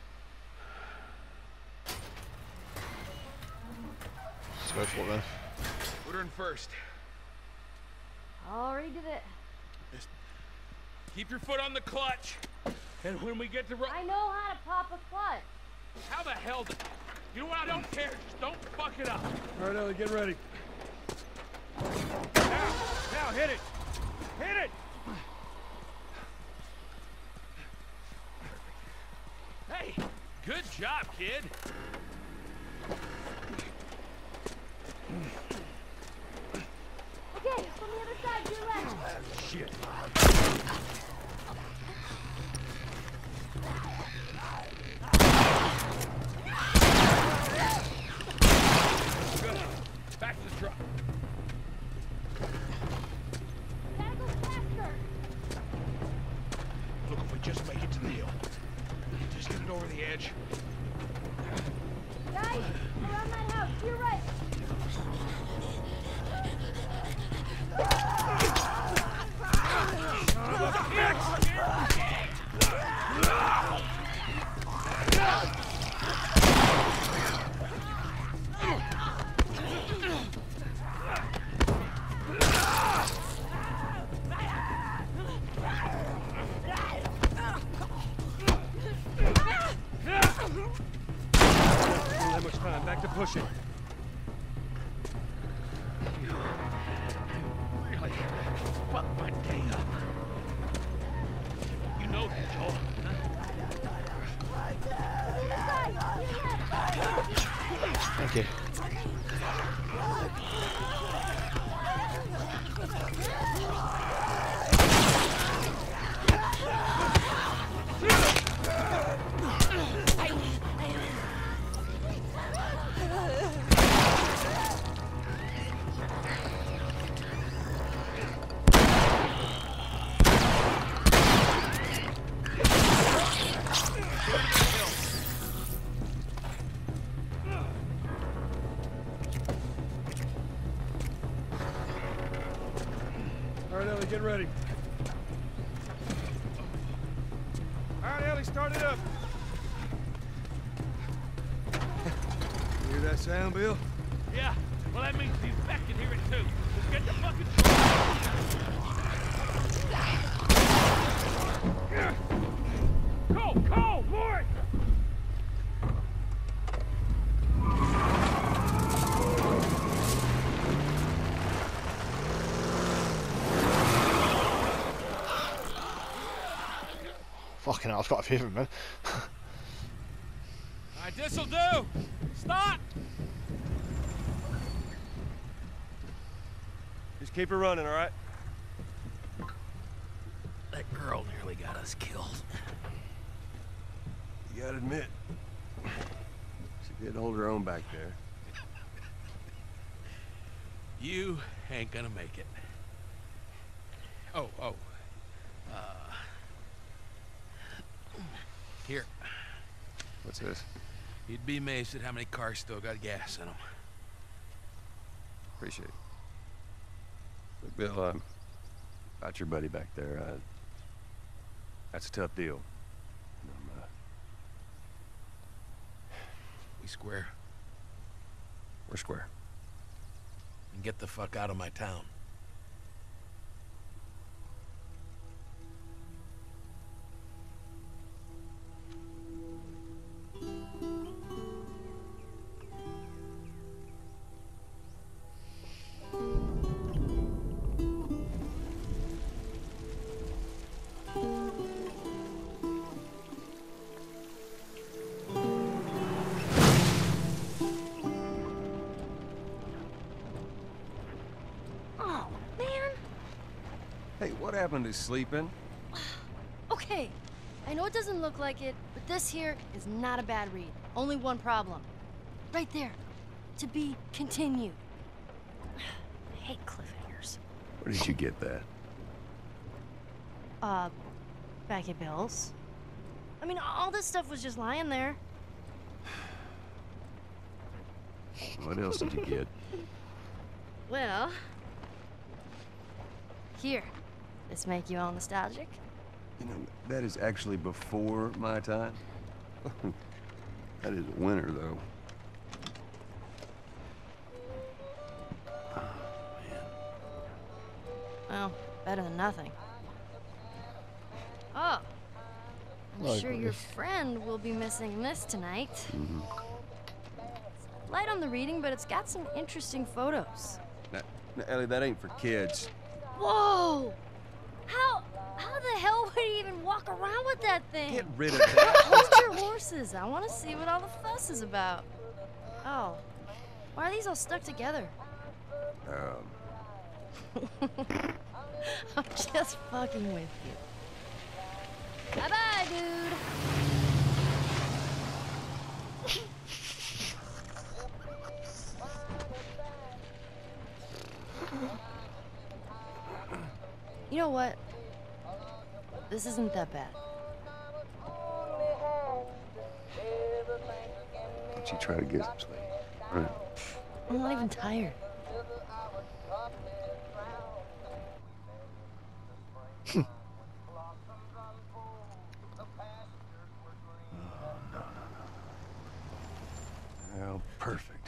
Let's go for it then. Put her in first. Already did it. Keep your foot on the clutch. And when we get to ro- I know how to pop a clutch. How the hell did... You know what? I don't care. Just don't fuck it up. All right, Ellie, get ready. Now, now, hit it. Hit it. Hey, good job, kid. Okay, from the other side, to your left. Shit. Good. Back to the truck. Gotta go faster. Look, if we just make it to the hill. Just get it over the edge. Guys, around that house, to your right. Don't have much time. Back to pushing. Really? Fuck my day up. You know that, Joel. Thank you. All right, Ellie, get ready. All right, Ellie, start it up. You hear that sound, Bill? Yeah, well that means the infect can hear it too. Let's get the fucking truck. Go, go, Lord! Fucking hell, I've got a few of them, man. Alright, this'll do! Stop! Just keep it running, all right? That girl nearly got us killed. You gotta admit, she did hold her own back there. You ain't gonna make it. Oh, oh. Uh... Here. What's this? You'd be amazed at how many cars still got gas in them. Appreciate it. Look, Bill, um, about your buddy back there, uh, that's a tough deal. And I'm, uh, We square. We're square. And get the fuck out of my town. Hey, what happened to sleeping? Okay, I know it doesn't look like it, but this here is not a bad read. Only one problem. Right there. To be continued. I hate cliffhangers. Where did you get that? Uh, back at Bill's. I mean, all this stuff was just lying there. What else did you get? Well... Here. This make you all nostalgic? You know, that is actually before my time. That is winter, though. Well, better than nothing. Oh. I'm Oh, sure your goodness. friend will be missing this tonight. Mm-hmm. Light on the reading, but it's got some interesting photos. Now, now, Ellie, that ain't for kids. Whoa! How how the hell would he even walk around with that thing? Get rid of that. Hold your horses. I want to see what all the fuss is about. Oh. Why are these all stuck together? Um, I'm just fucking with you. Bye-bye, dude. You know what? This isn't that bad. why don't you try to get some sleep? All right. I'm not even tired. Well, perfect.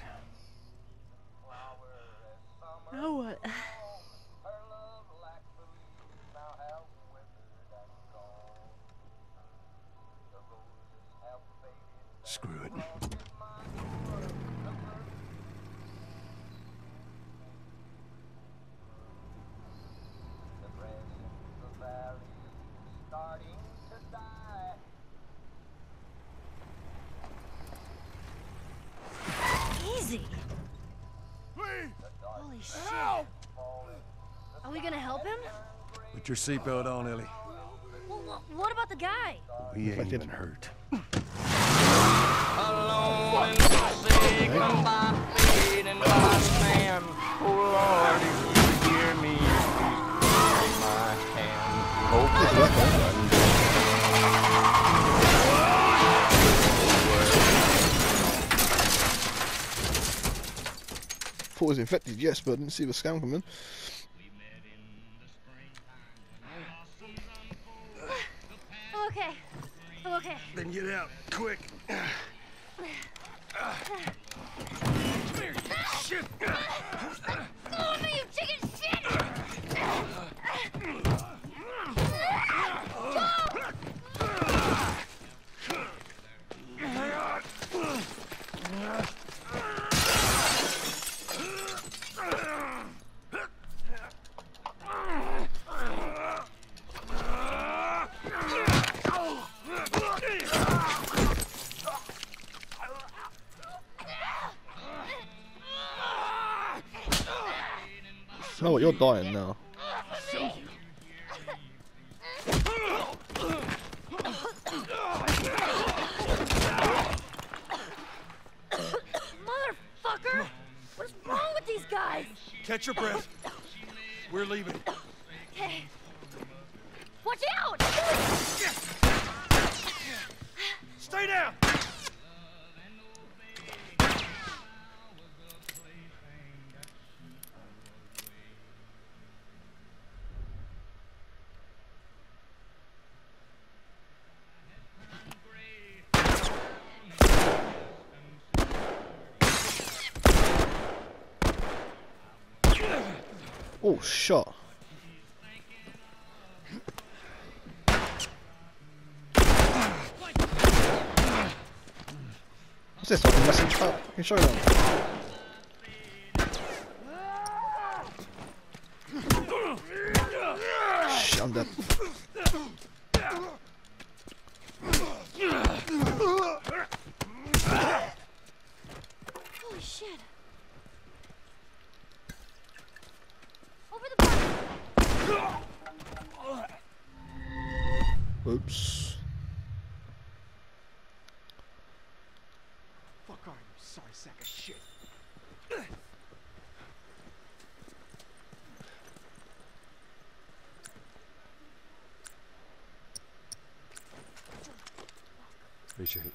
Now what? Screw it. Easy. Holy shit. Are we gonna help him? Put your seatbelt on, Ellie. Well, wh- what about the guy? He ain't even hurt. Thought it was infected, yes, but I didn't see the scam coming. I'm okay. I'm okay. Then get out, quick. Shit! Go on me, you chicken shit! Oh, what, you're dying now. Motherfucker! What's wrong with these guys? Catch your breath. We're leaving. Okay. Watch out! Stay down! Oh, shot. What's this? Like a message trap? I can show them. Shit, I'm dead. Holy shit. Over the bus. Oops. Fuck are you, sorry sack of shit? Appreciate it.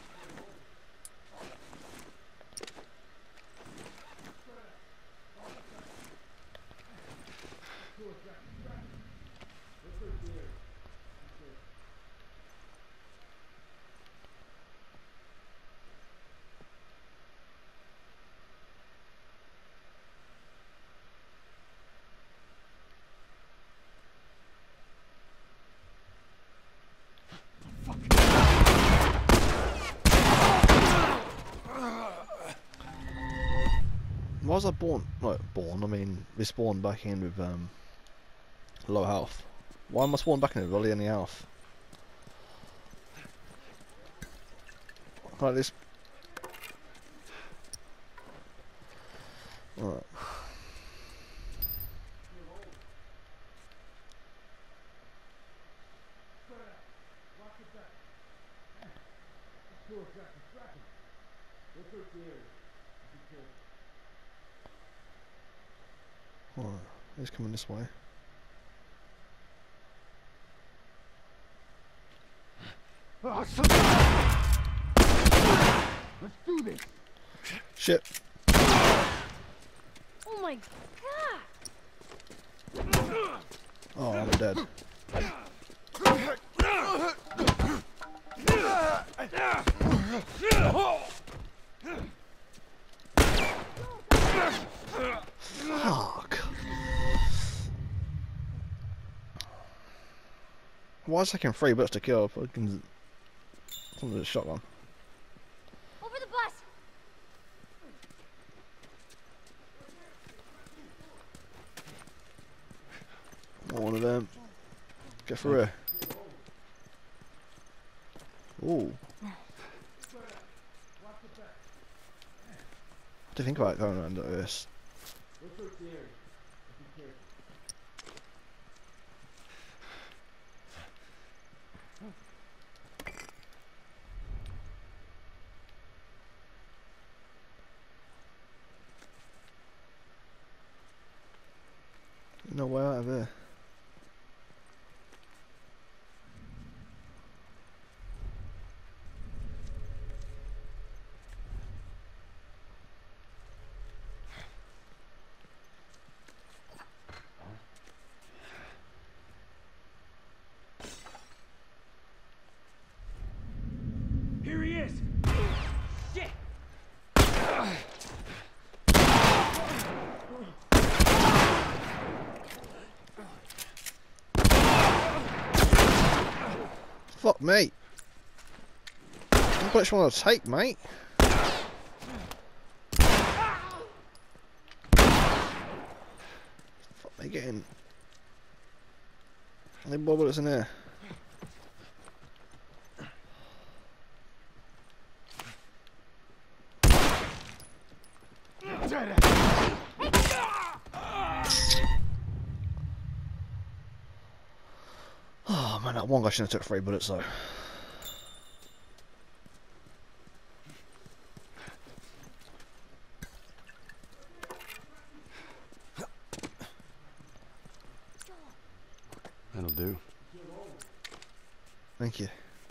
Why was I born? No, born. I mean, respawned back in with um low health. Why am I spawned back in with really any health? Like this. Alright. Alright, he's coming this way. Oh, son. Let's do this. Shit. Oh my god. Oh, I'm dead. Fuck. Why is it taking three bullets to kill? Fucking something with a shotgun. Over the bus. One of them. Get through here. Ooh. What do you think about going around like this? No way out of here. Here he is. Shit. Fuck me. Which one to take, mate? Fuck me getting. How many more bullets in there? Oh man, that one guy shouldn't have took three bullets though. That'll do. Thank you.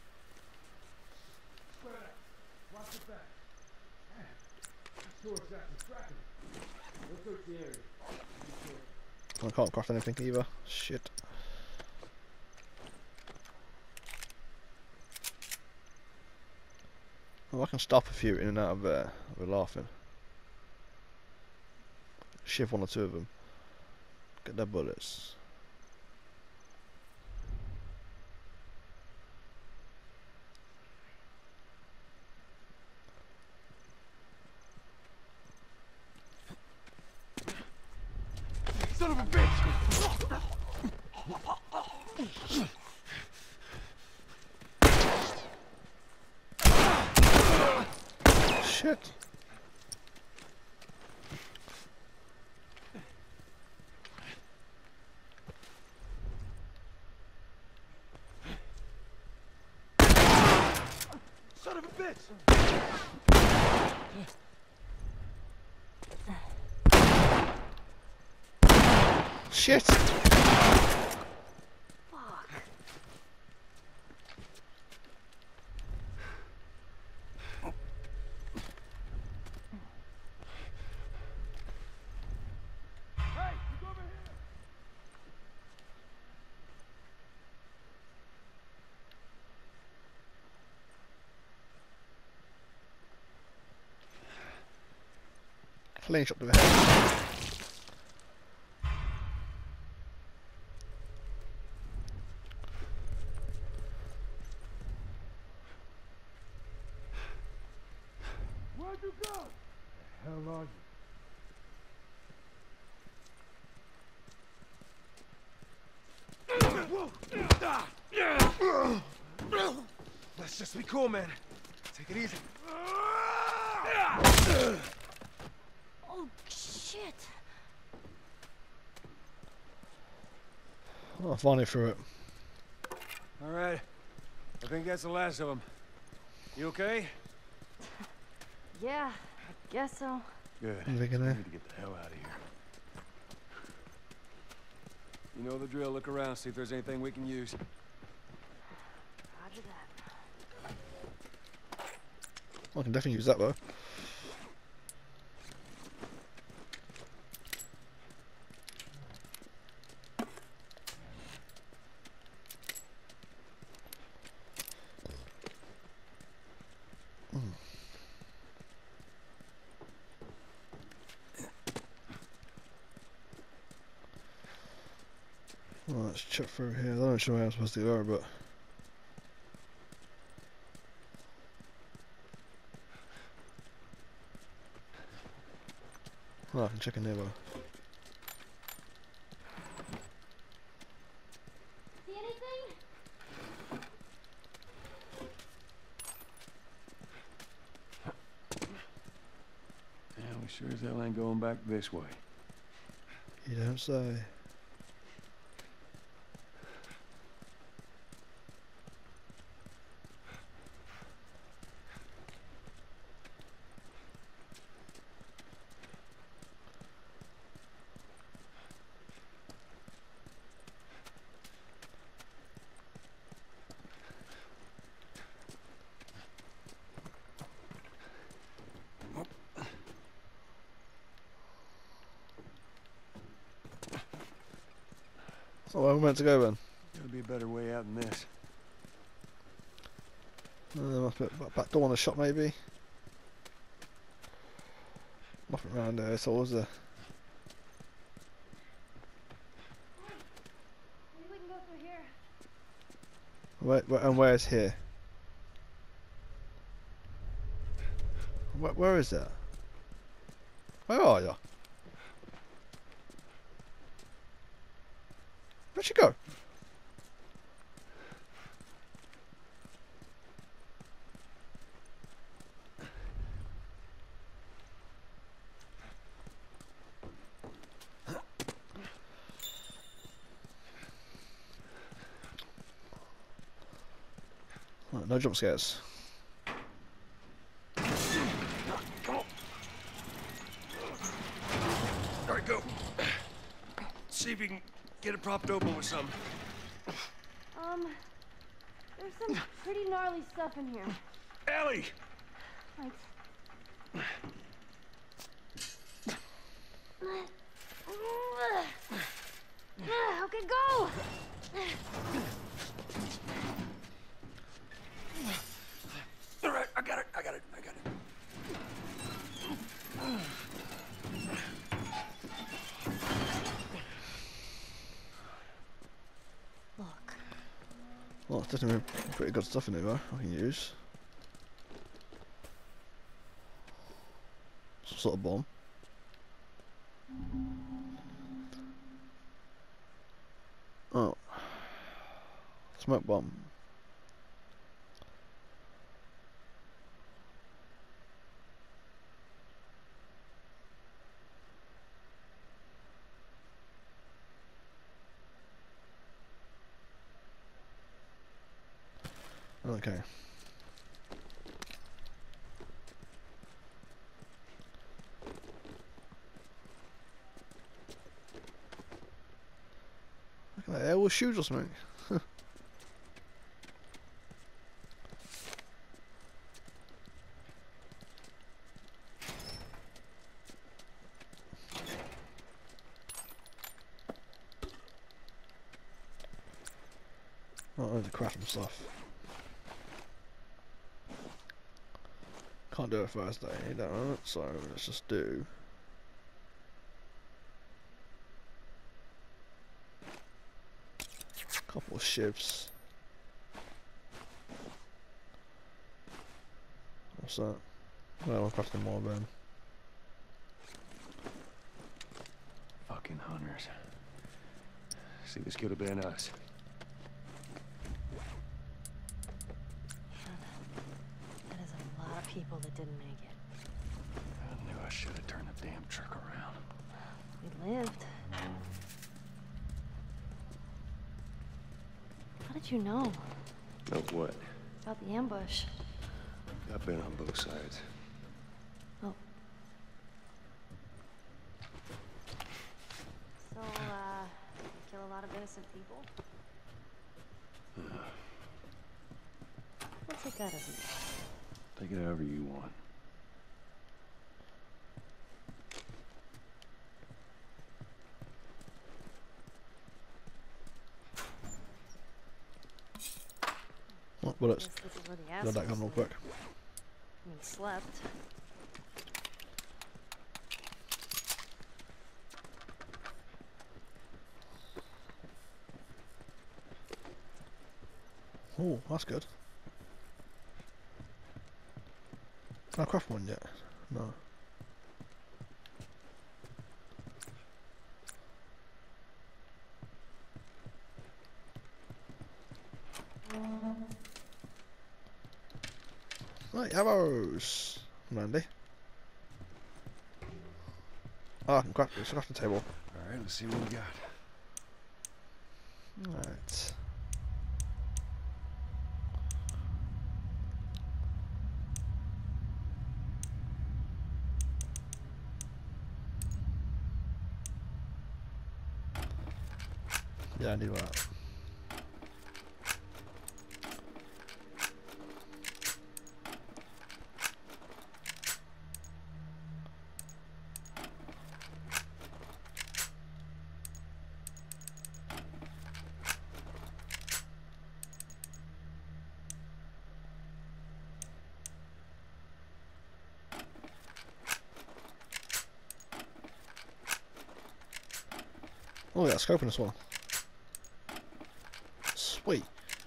I can't craft anything either. Shit. Well, I can stop a few in and out of there. We're laughing. Shiv one or two of them. Get the bullets. Son of a bitch! Shit. Son of a bitch! Shit. Hey, look over here! Clean shot to the head. Where'd you go? The hell are you? Let's just be cool, man. Take it easy. Oh, shit. Oh, finally through it. All right. I think that's the last of them. You okay? Yeah, I guess so. Good. I'm thinking We there. need to get the hell out of here. You know the drill. Look around, see if there's anything we can use. Roger that. I can definitely use that though. Well, let's check through here. I'm not sure where I'm supposed to go, but oh, I can check in there though. See anything? Yeah, we sure as hell ain't going back this way. You don't say. Oh, where are we meant to go then? Gotta be a better way out than this. Uh, there must be a back door on the shop maybe. Nothing around there, so was there? Maybe we can go through here. Where, where, and where's here? Where, where is that? Where are you? Where'd you go? Right, no jump scares. All right, go. See if you can get it propped open with something. Um, there's some pretty gnarly stuff in here. Ellie! Thanks. Okay, go! All right, I got it, I got it, I got it. definitely pretty good stuff in it, though. I can use. Some sort of bomb. Oh. Smoke bomb. Okay. Look at that, air will shoot or something. Oh, there's a craft and stuff. Can't do it first day, that one, so let's just do. A couple of shifts. What's that? Well, I'm crafting more then. Fucking hunters. See, this could have been us. That is a lot of people that didn't make it. I knew I should have turned the damn truck around. We lived. How did you know Know what? about the ambush? I've been on both sides. Oh. So, uh, you kill a lot of innocent people? We'll take that as a yes. Take it however you want. What bullets? Guess this is where the Got that assholes gun real live. quick. I mean, slept. Oh, that's good. Can I craft one yet? No. Right, arrows. Randy. Oh, I can craft this. Craft the table. Alright, let's see what we got. Right. Yeah, I knew that. Oh, yeah, scope in as well. Sweet.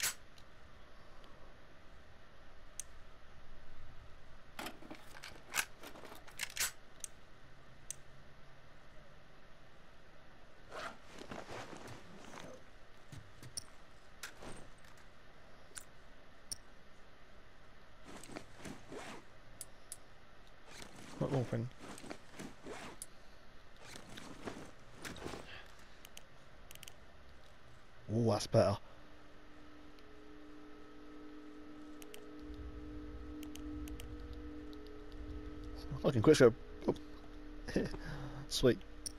Not open. Oh, that's better. Fucking quick scope. Oh. Sweet.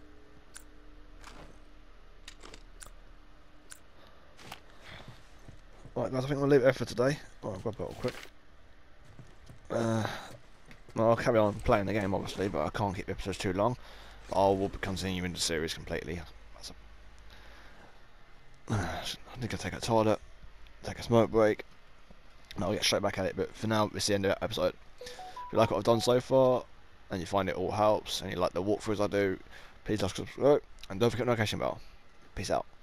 Right guys, I think I'm going to leave it there for today. Oh, I'll grab that real quick. Uh, well, I'll carry on playing the game obviously, but I can't keep the episodes too long. I will be continuing the series completely. I think I'll take a toilet, take a smoke break, and I'll get straight back at it. But for now, it's the end of that episode. If you like what I've done so far, and you find it all helps, and you like the walkthroughs I do, please like, subscribe, and don't forget the notification bell. Peace out.